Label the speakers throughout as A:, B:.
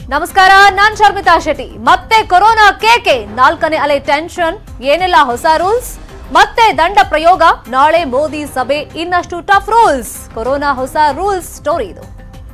A: ನಮಸ್ಕಾರ, ನಾನ್ ಶರ್ಮಿತಾ ಶೆಟ್ಟಿ. ಮತ್ತೆ ಕೊರೋನಾ ಕೇಕೆ, 4ನೇ ಅಲೆ ಟೆನ್ಷನ್, ಏನೆಲ್ಲ ಹೊಸ ರೂಲ್ಸ್, ಮತ್ತೆ ದಂಡ ಪ್ರಯೋಗ, ನಾಳೆ ಮೋದಿ ಸಭೆ, ಇನ್ನಷ್ಟು ಟಫ್ ರೂಲ್ಸ್. ಕೊರೋನಾ ಹೊಸ ರೂಲ್ಸ್ ಸ್ಟೋರಿ ಇದು.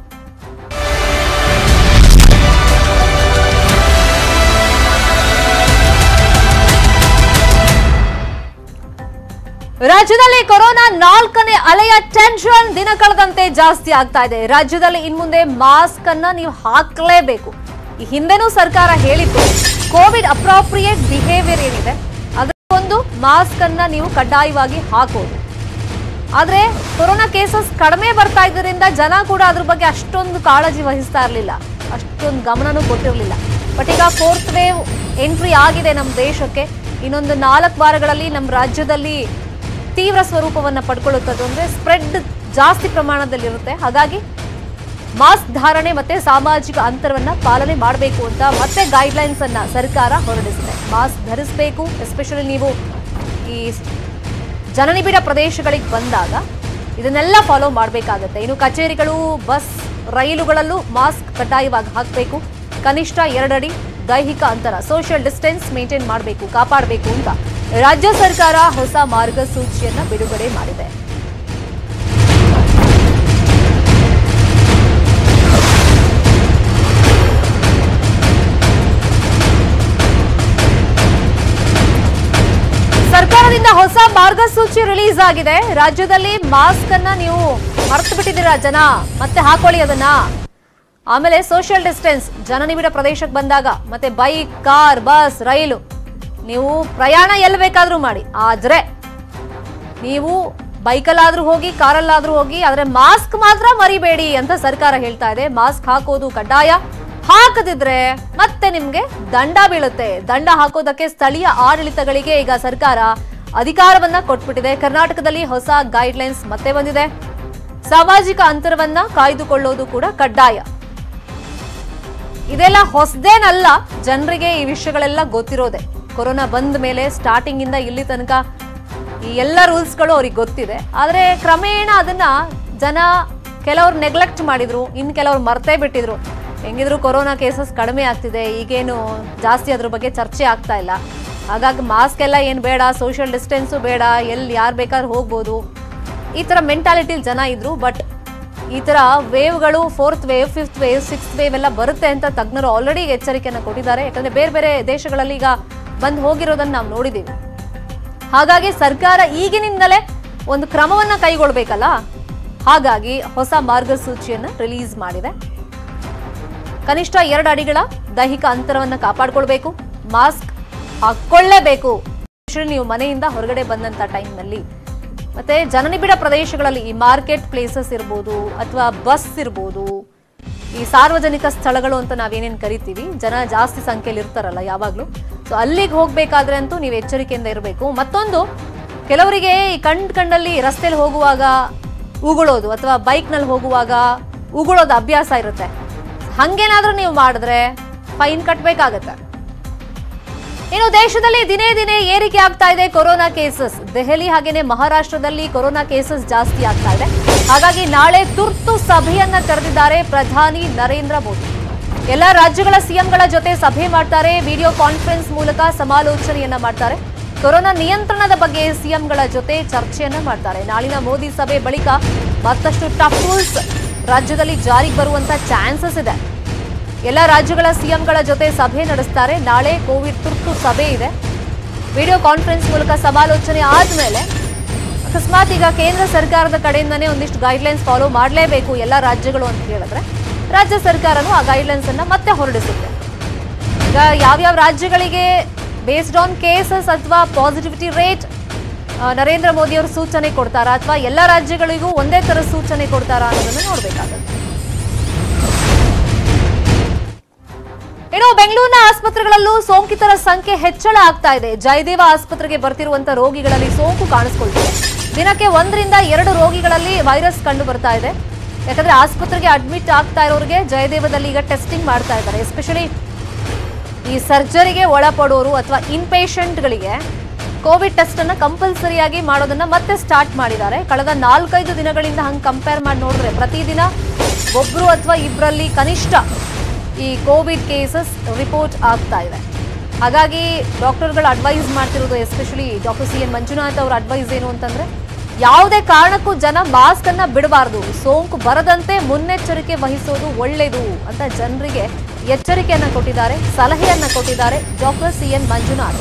A: ರಾಜ್ಯದಲ್ಲಿ ಕೊರೋನಾ 4ನೇ ಅಲೆಯ ಟೆನ್ಷನ್ ದಿನ ಕಳೆದಂತೆ ಜಾಸ್ತಿ ಆಗ್ತಾ ಇದೆ. ರಾಜ್ಯದಲ್ಲಿ ಇನ್ಮುಂದೆ ಮಾಸ್ಕ್ ಅನ್ನ ನೀವು ಹಾಕಲೇಬೇಕು. ಈ ಹಿಂದೆನೂ ಸರ್ಕಾರ ಹೇಳಿತ್ತು, ಕೋವಿಡ್ ಅಪ್ರಾಪ್ರಿಯೇಟ್ ಬಿಹೇವಿಯರ್ ಏನಿದೆ ಅದರ ಒಂದು ಮಾಸ್ಕ್ ಅನ್ನ ನೀವು ಕಡ್ಡಾಯವಾಗಿ ಹಾಕೋದು. ಆದ್ರೆ ಕೊರೋನಾ ಕೇಸಸ್ ಕಡಿಮೆ ಬರ್ತಾ ಇದ್ದರಿಂದ ಜನ ಕೂಡ ಅದ್ರ ಬಗ್ಗೆ ಅಷ್ಟೊಂದು ಕಾಳಜಿ ವಹಿಸ್ತಾ ಇರಲಿಲ್ಲ, ಅಷ್ಟೊಂದು ಗಮನನೂ ಕೊಟ್ಟಿರಲಿಲ್ಲ. ಬಟ್ ಈಗ 4th ವೇವ್ ಎಂಟ್ರಿ ಆಗಿದೆ ನಮ್ಮ ದೇಶಕ್ಕೆ. ಇನ್ನೊಂದು 4 ವಾರಗಳಲ್ಲಿ ನಮ್ಮ ರಾಜ್ಯದಲ್ಲಿ ತೀವ್ರ ಸ್ವರೂಪವನ್ನು ಪಡ್ಕೊಳ್ಳುತ್ತದೆ. ಅಂದ್ರೆ ಸ್ಪ್ರೆಡ್ ಜಾಸ್ತಿ ಪ್ರಮಾಣದಲ್ಲಿರುತ್ತೆ. ಹಾಗಾಗಿ ಮಾಸ್ಕ್ ಧಾರಣೆ ಮತ್ತೆ ಸಾಮಾಜಿಕ ಅಂತರವನ್ನ ಪಾಲನೆ ಮಾಡಬೇಕು ಅಂತ ಮತ್ತೆ ಗೈಡ್ಲೈನ್ಸ್ ಅನ್ನ ಸರ್ಕಾರ ಹೊರಡಿಸಿದೆ. ಮಾಸ್ಕ್ ಧರಿಸಬೇಕು, ಎಸ್ಪೆಷಲಿ ನೀವು ಈ ಜನನಿಬಿಡ ಪ್ರದೇಶಗಳಿಗೆ ಬಂದಾಗ ಇದನ್ನೆಲ್ಲ ಫಾಲೋ ಮಾಡಬೇಕಾಗತ್ತೆ. ಇನ್ನು ಕಚೇರಿಗಳು, ಬಸ್, ರೈಲುಗಳಲ್ಲೂ ಮಾಸ್ಕ್ ಕಡ್ಡಾಯವಾಗಿ ಹಾಕಬೇಕು. ಕನಿಷ್ಠ 2 ಅಡಿ ದೈಹಿಕ ಅಂತರ, ಸೋಷಿಯಲ್ ಡಿಸ್ಟೆನ್ಸ್ ಮೇಂಟೈನ್ ಮಾಡಬೇಕು, ಕಾಪಾಡಬೇಕು ಅಂತ ರಾಜ್ಯ ಸರ್ಕಾರ ಹೊಸ ಮಾರ್ಗಸೂಚಿಯನ್ನ ಬಿಡುಗಡೆ ಮಾಡಿದೆ. ಸರ್ಕಾರದಿಂದ ಹೊಸ ಮಾರ್ಗಸೂಚಿ ರಿಲೀಸ್ ಆಗಿದೆ. ರಾಜ್ಯದಲ್ಲಿ ಮಾಸ್ಕ್ ಅನ್ನ ನೀವು ಮರೆತು ಬಿಟ್ಟಿದ್ದೀರಾ ಜನ, ಮತ್ತೆ ಹಾಕೊಳ್ಳಿ ಅದನ್ನ. ಆಮೇಲೆ ಸೋಷಿಯಲ್ ಡಿಸ್ಟೆನ್ಸ್, ಜನನಿಬಿಡ ಪ್ರದೇಶಕ್ಕೆ ಬಂದಾಗ, ಮತ್ತೆ ಬೈಕ್, ಕಾರ್, ಬಸ್, ರೈಲು, ನೀವು ಪ್ರಯಾಣ ಎಲ್ಲಿ ಬೇಕಾದ್ರೂ ಮಾಡಿ. ಆದ್ರೆ ನೀವು ಬೈಕಲ್ಲಾದ್ರೂ ಹೋಗಿ, ಕಾರಲ್ಲಾದ್ರೂ ಹೋಗಿ, ಆದ್ರೆ ಮಾಸ್ಕ್ ಮಾತ್ರ ಮರಿಬೇಡಿ ಅಂತ ಸರ್ಕಾರ ಹೇಳ್ತಾ ಇದೆ. ಮಾಸ್ಕ್ ಹಾಕೋದು ಕಡ್ಡಾಯ. ಹಾಕದಿದ್ರೆ ಮತ್ತೆ ನಿಮ್ಗೆ ದಂಡ ಬೀಳುತ್ತೆ. ದಂಡ ಹಾಕೋದಕ್ಕೆ ಸ್ಥಳೀಯ ಆಡಳಿತಗಳಿಗೆ ಈಗ ಸರ್ಕಾರ ಅಧಿಕಾರವನ್ನ ಕೊಟ್ಬಿಟ್ಟಿದೆ. ಕರ್ನಾಟಕದಲ್ಲಿ ಹೊಸ ಗೈಡ್ಲೈನ್ಸ್ ಮತ್ತೆ ಬಂದಿದೆ. ಸಾಮಾಜಿಕ ಅಂತರವನ್ನ ಕಾಯ್ದುಕೊಳ್ಳೋದು ಕೂಡ ಕಡ್ಡಾಯ. ಇದೆಲ್ಲ ಹೊಸದೇನಲ್ಲ, ಜನರಿಗೆ ಈ ವಿಷಯಗಳೆಲ್ಲ ಗೊತ್ತಿರೋದೆ. ಕೊರೋನಾ ಬಂದ ಮೇಲೆ ಸ್ಟಾರ್ಟಿಂಗ್ ಇಂದ ಇಲ್ಲಿ ತನಕ ಈ ಎಲ್ಲ ರೂಲ್ಸ್ಗಳು ಅವ್ರಿಗೆ ಗೊತ್ತಿದೆ. ಆದ್ರೆ ಕ್ರಮೇಣ ಅದನ್ನ ಜನ ಕೆಲವ್ರು ನೆಗ್ಲೆಕ್ಟ್ ಮಾಡಿದ್ರು, ಇನ್ನು ಕೆಲವ್ರು ಮರ್ತೇ ಬಿಟ್ಟಿದ್ರು. ಹೆಂಗಿದ್ರು ಕೊರೋನಾ ಕೇಸಸ್ ಕಡಿಮೆ ಆಗ್ತಿದೆ, ಈಗೇನು ಜಾಸ್ತಿ ಅದ್ರ ಬಗ್ಗೆ ಚರ್ಚೆ ಆಗ್ತಾ ಇಲ್ಲ. ಹಾಗಾಗಿ ಮಾಸ್ಕ್ ಎಲ್ಲ ಏನು ಬೇಡ, ಸೋಷಿಯಲ್ ಡಿಸ್ಟೆನ್ಸು ಬೇಡ, ಎಲ್ಲಿ ಯಾರು ಬೇಕಾದ್ರೂ ಹೋಗ್ಬೋದು, ಈ ಥರ ಮೆಂಟಾಲಿಟಿಲಿ ಜನ ಇದ್ರು. ಬಟ್ ಈ ಥರ ವೇವ್ಗಳು 4th wave, 5th wave, 6th wave ಎಲ್ಲ ಬರುತ್ತೆ ಅಂತ ತಜ್ಞರು ಆಲ್ರೆಡಿ ಎಚ್ಚರಿಕೆಯನ್ನು ಕೊಟ್ಟಿದ್ದಾರೆ. ಯಾಕಂದ್ರೆ ಬೇರೆ ಬೇರೆ ದೇಶಗಳಲ್ಲಿ ಈಗ ಬಂದು ಹೋಗಿರೋದನ್ನ ನಾವು ನೋಡಿದ್ದೀವಿ. ಹಾಗಾಗಿ ಸರ್ಕಾರ ಈಗಿನಿಂದಲೇ ಒಂದು ಕ್ರಮವನ್ನ ಕೈಗೊಳ್ಬೇಕಲ್ಲ, ಹಾಗಾಗಿ ಹೊಸ ಮಾರ್ಗಸೂಚಿಯನ್ನ ರಿಲೀಸ್ ಮಾಡಿದೆ. ಕನಿಷ್ಠ 2 ಅಡಿಗಳ ದೈಹಿಕ ಅಂತರವನ್ನ ಕಾಪಾಡಿಕೊಳ್ಬೇಕು, ಮಾಸ್ಕ್ ಹಾಕೊಳ್ಳೇಬೇಕು ನೀವು ಮನೆಯಿಂದ ಹೊರಗಡೆ ಬಂದಂತ ಟೈಮ್ನಲ್ಲಿ. ಮತ್ತೆ ಜನನಿಬಿಡ ಪ್ರದೇಶಗಳಲ್ಲಿ ಈ ಮಾರ್ಕೆಟ್ ಪ್ಲೇಸಸ್ ಇರ್ಬೋದು, ಅಥವಾ ಬಸ್ ಇರ್ಬೋದು, ಈ ಸಾರ್ವಜನಿಕ ಸ್ಥಳಗಳು ಅಂತ ನಾವೇನೇನು ಕರಿತೀವಿ, ಜನ ಜಾಸ್ತಿ ಸಂಖ್ಯೆಯಲ್ಲಿ ಇರ್ತಾರಲ್ಲ ಯಾವಾಗ್ಲೂ, ಸೊ ಅಲ್ಲಿಗೆ ಹೋಗ್ಬೇಕಾದ್ರೆ ಅಂತೂ ನೀವು ಎಚ್ಚರಿಕೆಯಿಂದ ಇರಬೇಕು. ಮತ್ತೊಂದು, ಕೆಲವರಿಗೆ ಈ ಕಂಡಲ್ಲಿ ರಸ್ತೆಯಲ್ಲಿ ಹೋಗುವಾಗ ಉಗುಳೋದು, ಅಥವಾ ಬೈಕ್ನಲ್ಲಿ ಹೋಗುವಾಗ ಉಗುಳೋದು ಅಭ್ಯಾಸ ಇರುತ್ತೆ. ಹಂಗೇನಾದ್ರೂ ನೀವು ಮಾಡಿದ್ರೆ ಫೈನ್ ಕಟ್ಟಬೇಕಾಗತ್ತೆ. ಇನ್ನು ದೇಶದಲ್ಲಿ ದಿನೇ ದಿನೇ ಏರಿಕೆ ಆಗ್ತಾ ಇದೆ ಕೊರೋನಾ ಕೇಸಸ್. ದೆಹಲಿ ಹಾಗೇನೆ ಮಹಾರಾಷ್ಟ್ರದಲ್ಲಿ ಕೊರೋನಾ ಕೇಸಸ್ ಜಾಸ್ತಿ ಆಗ್ತಾ ಇದೆ. ಹಾಗಾಗಿ ನಾಳೆ ತುರ್ತು ಸಭೆಯನ್ನ ಕರೆದಿದ್ದಾರೆ ಪ್ರಧಾನಿ ನರೇಂದ್ರ ಮೋದಿ. ಎಲ್ಲ ರಾಜ್ಯಗಳ ಸಿಎಂಗಳ ಜೊತೆ ಸಭೆ ಮಾಡ್ತಾರೆ. ವಿಡಿಯೋ ಕಾನ್ಫರೆನ್ಸ್ ಮೂಲಕ ಸಮಾಲೋಚನೆಯನ್ನ ಮಾಡ್ತಾರೆ. ಕೊರೋನಾ ನಿಯಂತ್ರಣದ ಬಗ್ಗೆ ಸಿಎಂಗಳ ಜೊತೆ ಚರ್ಚೆಯನ್ನ ಮಾಡ್ತಾರೆ. ನಾಳಿನ ಮೋದಿ ಸಭೆ ಬಳಿಕ ಮತ್ತಷ್ಟು ಟಫ್ ರೂಲ್ಸ್ ರಾಜ್ಯದಲ್ಲಿ ಜಾರಿಗೆ ಬರುವಂತ ಚಾನ್ಸಸ್ ಇದೆ. ಎಲ್ಲ ರಾಜ್ಯಗಳ ಸಿಎಂಗಳ ಜೊತೆ ಸಭೆ ನಡೆಸ್ತಾರೆ. ನಾಳೆ ಕೋವಿಡ್ ತುರ್ತು ಸಭೆ ಇದೆ. ವಿಡಿಯೋ ಕಾನ್ಫರೆನ್ಸ್ ಮೂಲಕ ಸಮಾಲೋಚನೆ ಆದ್ಮೇಲೆ ಅಕಸ್ಮಾತ್ ಈಗ ಕೇಂದ್ರ ಸರ್ಕಾರದ ಕಡೆಯಿಂದನೇ ಒಂದಿಷ್ಟು ಗೈಡ್ಲೈನ್ಸ್ ಫಾಲೋ ಮಾಡಲೇಬೇಕು ಎಲ್ಲ ರಾಜ್ಯಗಳು ಅಂತ ಹೇಳಿದ್ರೆ, ರಾಜ್ಯ ಸರ್ಕಾರನು ಆ ಗೈಡ್ಲೈನ್ಸ್ ಅನ್ನ ಮತ್ತೆ ಹೊರಡಿಸುತ್ತೆ. ಈಗ ಯಾವ್ಯಾವ ರಾಜ್ಯಗಳಿಗೆ ಬೇಸ್ಡ್ ಆನ್ ಕೇಸಸ್ ಅಥವಾ ಪಾಸಿಟಿವಿಟಿ ರೇಟ್ ನರೇಂದ್ರ ಮೋದಿ ಅವರು ಸೂಚನೆ ಕೊಡ್ತಾರಾ, ಅಥವಾ ಎಲ್ಲ ರಾಜ್ಯಗಳಿಗೂ ಒಂದೇ ತರ ಸೂಚನೆ ಕೊಡ್ತಾರಾ ಅನ್ನೋದನ್ನ ನೋಡ್ಬೇಕಾಗುತ್ತೆ. ಇನ್ನು ಬೆಂಗಳೂರಿನ ಆಸ್ಪತ್ರೆಗಳಲ್ಲೂ ಸೋಂಕಿತರ ಸಂಖ್ಯೆ ಹೆಚ್ಚಳ ಆಗ್ತಾ ಇದೆ. ಜಯದೇವ ಆಸ್ಪತ್ರೆಗೆ ಬರ್ತಿರುವಂತಹ ರೋಗಿಗಳಲ್ಲಿ ಸೋಂಕು ಕಾಣಿಸಿಕೊಳ್ತಿದೆ. ದಿನಕ್ಕೆ 1 ರಿಂದ 2 ರೋಗಿಗಳಲ್ಲಿ ವೈರಸ್ ಕಂಡು ಬರ್ತಾ ಇದೆ. ಯಾಕಂದ್ರೆ ಆಸ್ಪತ್ರೆಗೆ ಅಡ್ಮಿಟ್ ಆಗ್ತಾ ಇರೋರಿಗೆ ಜಯದೇವದಲ್ಲಿ ಈಗ ಟೆಸ್ಟಿಂಗ್ ಮಾಡ್ತಾ ಇದ್ದಾರೆ. ಎಸ್ಪೆಷಲಿ ಈ ಸರ್ಜರಿಗೆ ಒಳಪಡೋರು ಅಥವಾ ಇನ್ಪೇಷಂಟ್ಗಳಿಗೆ ಕೋವಿಡ್ ಟೆಸ್ಟ್ ಅನ್ನ ಕಂಪಲ್ಸರಿಯಾಗಿ ಮಾಡೋದನ್ನ ಮತ್ತೆ ಸ್ಟಾರ್ಟ್ ಮಾಡಿದ್ದಾರೆ. ಕಳೆದ 4-5 ದಿನಗಳಿಂದ ಹಂಗೆ ಕಂಪೇರ್ ಮಾಡಿ ನೋಡಿದ್ರೆ ಪ್ರತಿದಿನ ಒಬ್ರು ಅಥವಾ ಇಬ್ಬರಲ್ಲಿ ಕನಿಷ್ಠ ಈ ಕೋವಿಡ್ ಕೇಸಸ್ ರಿಪೋರ್ಟ್ ಆಗ್ತಾ ಇದೆ. ಹಾಗಾಗಿ ಡಾಕ್ಟರ್ಗಳು ಅಡ್ವೈಸ್ ಮಾಡ್ತಿರೋದು, ಎಸ್ಪೆಷಲಿ ಡಾಕ್ಟರ್ CN ಮಂಜುನಾಥ್ ಅವರ ಅಡ್ವೈಸ್ ಏನು ಅಂತಂದ್ರೆ, ಯಾವುದೇ ಕಾರಣಕ್ಕೂ ಜನ ಮಾಸ್ಕ್ ಅನ್ನ ಬಿಡಬಾರದು, ಸೋಂಕು ಬರದಂತೆ ಮುನ್ನೆಚ್ಚರಿಕೆ ವಹಿಸೋದು ಒಳ್ಳೆಯದು ಅಂತ ಜನರಿಗೆ ಎಚ್ಚರಿಕೆಯನ್ನ ಕೊಟ್ಟಿದ್ದಾರೆ, ಸಲಹೆಯನ್ನ ಕೊಟ್ಟಿದ್ದಾರೆ ಡಾಕ್ಟರ್ CN ಮಂಜುನಾಥ್.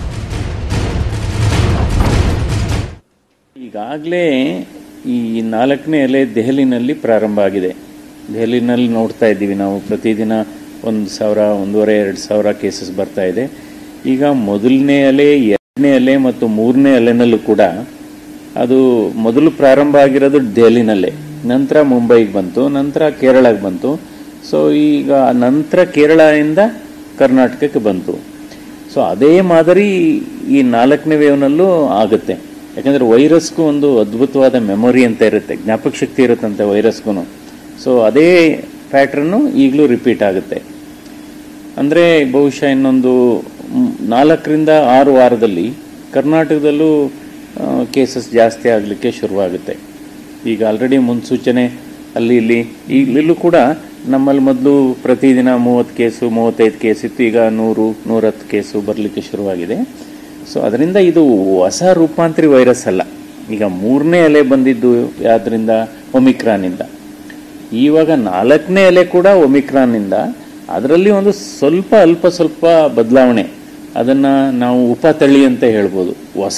B: ಈಗಾಗಲೇ ಈ 4ನೇ ಅಲೆ ದೆಹಲಿನಲ್ಲಿ ಪ್ರಾರಂಭ ಆಗಿದೆ. ದೆಹಲಿನಲ್ಲಿ ನೋಡ್ತಾ ಇದ್ದೀವಿ ನಾವು, ಪ್ರತಿದಿನ 1,000, 1,500, 2,000 ಕೇಸಸ್ ಬರ್ತಾ ಇದೆ. ಈಗ ಮೊದಲನೇ ಅಲೆ, 2ನೇ ಅಲೆ ಮತ್ತು 3ನೇ ಅಲೆನಲ್ಲೂ ಕೂಡ ಅದು ಮೊದಲು ಪ್ರಾರಂಭ ಆಗಿರೋದು ದೆಹಲಿನಲ್ಲೇ, ನಂತರ ಮುಂಬೈಗೆ ಬಂತು, ನಂತರ ಕೇರಳಕ್ಕೆ ಬಂತು. ಸೊ ಈಗ ನಂತರ ಕೇರಳದಿಂದ ಕರ್ನಾಟಕಕ್ಕೆ ಬಂತು. ಸೊ ಅದೇ ಮಾದರಿ ಈ 4ನೇ ವೇವ್ನಲ್ಲೂ ಆಗುತ್ತೆ. ಯಾಕಂದರೆ ವೈರಸ್ಗೂ ಒಂದು ಅದ್ಭುತವಾದ ಮೆಮೊರಿ ಅಂತ ಇರುತ್ತೆ, ಜ್ಞಾಪಕ ಶಕ್ತಿ ಇರುತ್ತಂತೆ ವೈರಸ್ಗೂ. ಸೊ ಅದೇ ಪ್ಯಾಟ್ರನ್ನು ಈಗಲೂ ರಿಪೀಟ್ ಆಗುತ್ತೆ. ಅಂದರೆ ಬಹುಶಃ ಇನ್ನೊಂದು 4ರಿಂದ 6 ವಾರದಲ್ಲಿ ಕರ್ನಾಟಕದಲ್ಲೂ ಕೇಸಸ್ ಜಾಸ್ತಿ ಆಗಲಿಕ್ಕೆ ಶುರುವಾಗುತ್ತೆ. ಈಗ ಆಲ್ರೆಡಿ ಮುನ್ಸೂಚನೆ ಅಲ್ಲಿ ಇಲ್ಲಿ ಈಗಲೂ ಕೂಡ ನಮ್ಮಲ್ಲಿ ಮೊದಲು ಪ್ರತಿದಿನ 30 ಕೇಸು 35 ಕೇಸ್ ಇತ್ತು, ಈಗ 100-110 ಕೇಸು ಬರಲಿಕ್ಕೆ ಶುರುವಾಗಿದೆ. ಸೊ ಅದರಿಂದ ಇದು ಹೊಸ ರೂಪಾಂತರಿ ವೈರಸ್ ಅಲ್ಲ. ಈಗ 3ನೇ ಅಲೆ ಬಂದಿದ್ದು ಯಾವುದರಿಂದ? ಒಮಿಕ್ರಾನಿಂದ. ಇವಾಗ 4ನೇ ಅಲೆ ಕೂಡ ಒಮಿಕ್ರಾನಿಂದ. ಅದರಲ್ಲಿ ಒಂದು ಅಲ್ಪ ಸ್ವಲ್ಪ ಬದಲಾವಣೆ, ಅದನ್ನು ನಾವು ಉಪತಳಿ ಅಂತ ಹೇಳ್ಬೋದು. ಹೊಸ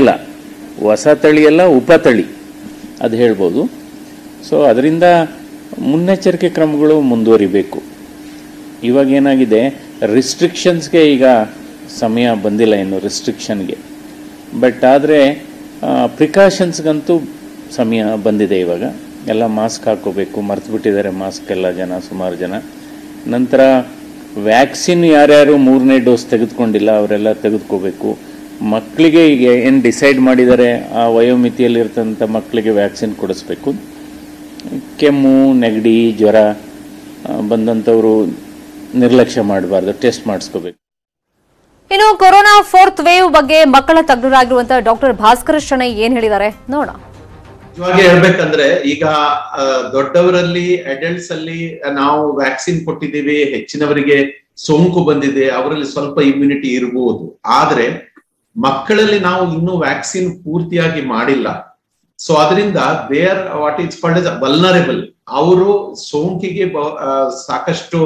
B: ತಳಿಯಲ್ಲ ಉಪತಳಿ ಅದು ಹೇಳ್ಬೋದು. ಸೊ ಅದರಿಂದ ಮುನ್ನೆಚ್ಚರಿಕೆ ಕ್ರಮಗಳು ಮುಂದುವರಿಬೇಕು. ಇವಾಗ ಏನಾಗಿದೆ, ರಿಸ್ಟ್ರಿಕ್ಷನ್ಸ್ಗೆ ಈಗ ಸಮಯ ಬಂದಿಲ್ಲ ಇನ್ನು ರಿಸ್ಟ್ರಿಕ್ಷನ್ಗೆ, ಬಟ್ ಆದರೆ ಪ್ರಿಕಾಷನ್ಸ್ಗಂತೂ ಸಮಯ ಬಂದಿದೆ. ಇವಾಗ ಎಲ್ಲ ಮಾಸ್ಕ್ ಹಾಕೋಬೇಕು, ಮರ್ತು ಬಿಟ್ಟಿದ್ದಾರೆ ಮಾಸ್ಕ್ ಎಲ್ಲ ಸುಮಾರು ಜನ. ನಂತರ ವ್ಯಾಕ್ಸಿನ್ ಯಾರ್ಯಾರು 3ನೇ ಡೋಸ್ ತೆಗೆದುಕೊಂಡಿಲ್ಲ ಅವರೆಲ್ಲ ತೆಗೆದುಕೋಬೇಕು. ಮಕ್ಕಳಿಗೆ ಈಗ ಏನು ಡಿಸೈಡ್ ಮಾಡಿದ್ದಾರೆ ಆ ವಯೋಮಿತಿಯಲ್ಲಿರ್ತಂಥ ಮಕ್ಕಳಿಗೆ ವ್ಯಾಕ್ಸಿನ್ ಕೊಡಿಸ್ಬೇಕು. ಕೆಮ್ಮು, ನೆಗಡಿ, ಜ್ವರ ಬಂದಂಥವರು ನಿರ್ಲಕ್ಷ್ಯ ಮಾಡಬಾರ್ದು, ಟೆಸ್ಟ್ ಮಾಡಿಸ್ಕೋಬೇಕು.
A: ಇನ್ನು ಕೊರೋನಾ 4th ವೇವ್ ಬಗ್ಗೆ ಮಕ್ಕಳ ತಜ್ಞರಾಗಿರುವಂತಹ ಡಾಕ್ಟರ್ ಭಾಸ್ಕರ ಶೆಣೈ ಏನ್ ಹೇಳಿದ್ದಾರೆ ನೋಡೋಣ.
C: ಇವಾಗ ಹೇಳ್ಬೇಕಂದ್ರೆ, ಈಗ ದೊಡ್ಡವರಲ್ಲಿ, ಅಡಲ್ಟ್ಸ್ ಅಲ್ಲಿ ನಾವು ವ್ಯಾಕ್ಸಿನ್ ಕೊಟ್ಟಿದ್ದೀವಿ, ಹೆಚ್ಚಿನವರಿಗೆ ಸೋಂಕು ಬಂದಿದೆ, ಅವರಲ್ಲಿ ಸ್ವಲ್ಪ ಇಮ್ಯುನಿಟಿ ಇರಬಹುದು. ಆದ್ರೆ ಮಕ್ಕಳಲ್ಲಿ ನಾವು ಇನ್ನೂ ವ್ಯಾಕ್ಸಿನ್ ಪೂರ್ತಿಯಾಗಿ ಮಾಡಿಲ್ಲ. ಸೊ ಅದರಿಂದ they are what is called as vulnerable. ಅವರು ಸೋಂಕಿಗೆ ಸಾಕಷ್ಟು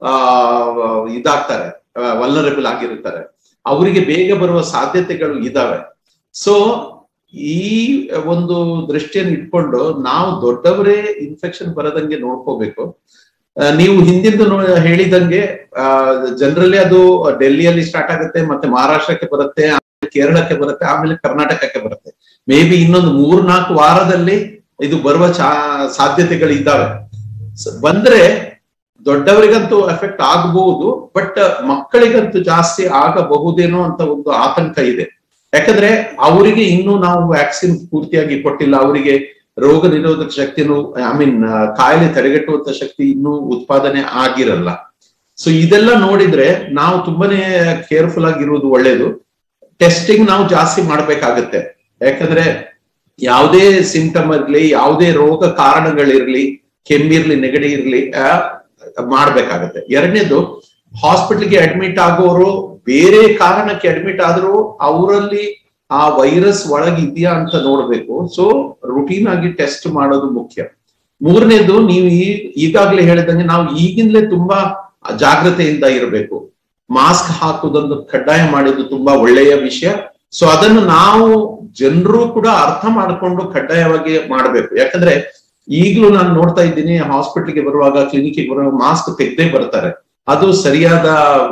C: ಇದಾಗ್ತಾರೆ, ವಲ್ನರೇಬಲ್ ಆಗಿರ್ತಾರೆ. ಅವರಿಗೆ ಬೇಗ ಬರುವ ಸಾಧ್ಯತೆಗಳು ಇದಾವೆ. ಸೊ ಈ ಒಂದು ದೃಷ್ಟಿಯನ್ನು ಇಟ್ಕೊಂಡು ನಾವು ದೊಡ್ಡವರೇ ಇನ್ಫೆಕ್ಷನ್ ಬರದಂಗೆ ನೋಡ್ಕೋಬೇಕು. ನೀವು ಹಿಂದಿಂದು ಹೇಳಿದಂಗೆ ಜನರಲಿ ಅದು ಡೆಲ್ಲಿಯಲ್ಲಿ ಸ್ಟಾರ್ಟ್ ಆಗುತ್ತೆ, ಮತ್ತೆ ಮಹಾರಾಷ್ಟ್ರಕ್ಕೆ ಬರುತ್ತೆ, ಕೇರಳಕ್ಕೆ ಬರುತ್ತೆ, ಆಮೇಲೆ ಕರ್ನಾಟಕಕ್ಕೆ ಬರುತ್ತೆ. ಮೇ ಬಿ ಇನ್ನೊಂದು 3-4 ವಾರದಲ್ಲಿ ಇದು ಬರುವ ಸಾಧ್ಯತೆಗಳು ಇದ್ದಾವೆ. ಬಂದ್ರೆ ದೊಡ್ಡವರಿಗಂತೂ ಎಫೆಕ್ಟ್ ಆಗಬಹುದು, ಬಟ್ ಮಕ್ಕಳಿಗಂತೂ ಜಾಸ್ತಿ ಆಗಬಹುದೇನೋ ಅಂತ ಒಂದು ಆತಂಕ ಇದೆ. ಯಾಕಂದ್ರೆ ಅವರಿಗೆ ಇನ್ನೂ ನಾವು ವ್ಯಾಕ್ಸಿನ್ ಪೂರ್ತಿಯಾಗಿ ಕೊಟ್ಟಿಲ್ಲ, ಅವರಿಗೆ ರೋಗ ನಿರೋಧಕ ಶಕ್ತಿನೂ ಕಾಯಿಲೆ ತಡೆಗಟ್ಟುವಂತ ಶಕ್ತಿ ಇನ್ನೂ ಉತ್ಪಾದನೆ ಆಗಿರಲ್ಲ. ಸೊ ಇದೆಲ್ಲ ನೋಡಿದ್ರೆ ನಾವು ತುಂಬಾನೇ ಕೇರ್ಫುಲ್ ಆಗಿರುವುದು ಒಳ್ಳೇದು. ಟೆಸ್ಟಿಂಗ್ ನಾವು ಜಾಸ್ತಿ ಮಾಡ್ಬೇಕಾಗತ್ತೆ. ಯಾಕಂದ್ರೆ ಯಾವುದೇ ಸಿಂಪ್ಟಮ್ ಇರ್ಲಿ, ಯಾವುದೇ ರೋಗ ಕಾರಣಗಳಿರ್ಲಿ, ಕೆಮ್ಮಿರ್ಲಿ, ನೆಗಡಿ ಇರ್ಲಿ, ಮಾಡ್ಬೇಕಾಗತ್ತೆ. ಎರಡನೇದು, ಹಾಸ್ಪಿಟಲ್ಗೆ ಅಡ್ಮಿಟ್ ಆಗೋರು ಬೇರೆ ಕಾರಣಕ್ಕೆ ಅಡ್ಮಿಟ್ ಆದ್ರೂ ಅವರಲ್ಲಿ ಆ ವೈರಸ್ ಒಳಗಿದ್ಯಾ ಅಂತ ನೋಡ್ಬೇಕು. ಸೊ ರುಟೀನ್ ಆಗಿ ಟೆಸ್ಟ್ ಮಾಡೋದು ಮುಖ್ಯ. ಮೂರನೇದು, ನೀವು ಈಗಾಗ್ಲೇ ಹೇಳಿದಂಗೆ ನಾವು ಈಗಿಂದಲೇ ತುಂಬಾ ಜಾಗ್ರತೆಯಿಂದ ಇರಬೇಕು. ಮಾಸ್ಕ್ ಹಾಕುವುದನ್ನು ಕಡ್ಡಾಯ ಮಾಡಿದ್ದು ತುಂಬಾ ಒಳ್ಳೆಯ ವಿಷಯ. ಸೊ ಅದನ್ನು ನಾವು ಜನರು ಕೂಡ ಅರ್ಥ ಮಾಡಿಕೊಂಡು ಕಡ್ಡಾಯವಾಗಿ ಮಾಡ್ಬೇಕು. ಯಾಕಂದ್ರೆ ಈಗಲೂ ನಾನು ನೋಡ್ತಾ ಇದ್ದೀನಿ, ಹಾಸ್ಪಿಟಲ್ಗೆ ಬರುವಾಗ, ಕ್ಲಿನಿಕ್ಗೆ ಬರುವಾಗ ಮಾಸ್ಕ್ ತೆಗೆದೇ ಬರ್ತಾರೆ. ಅದು ಸರಿಯಾದ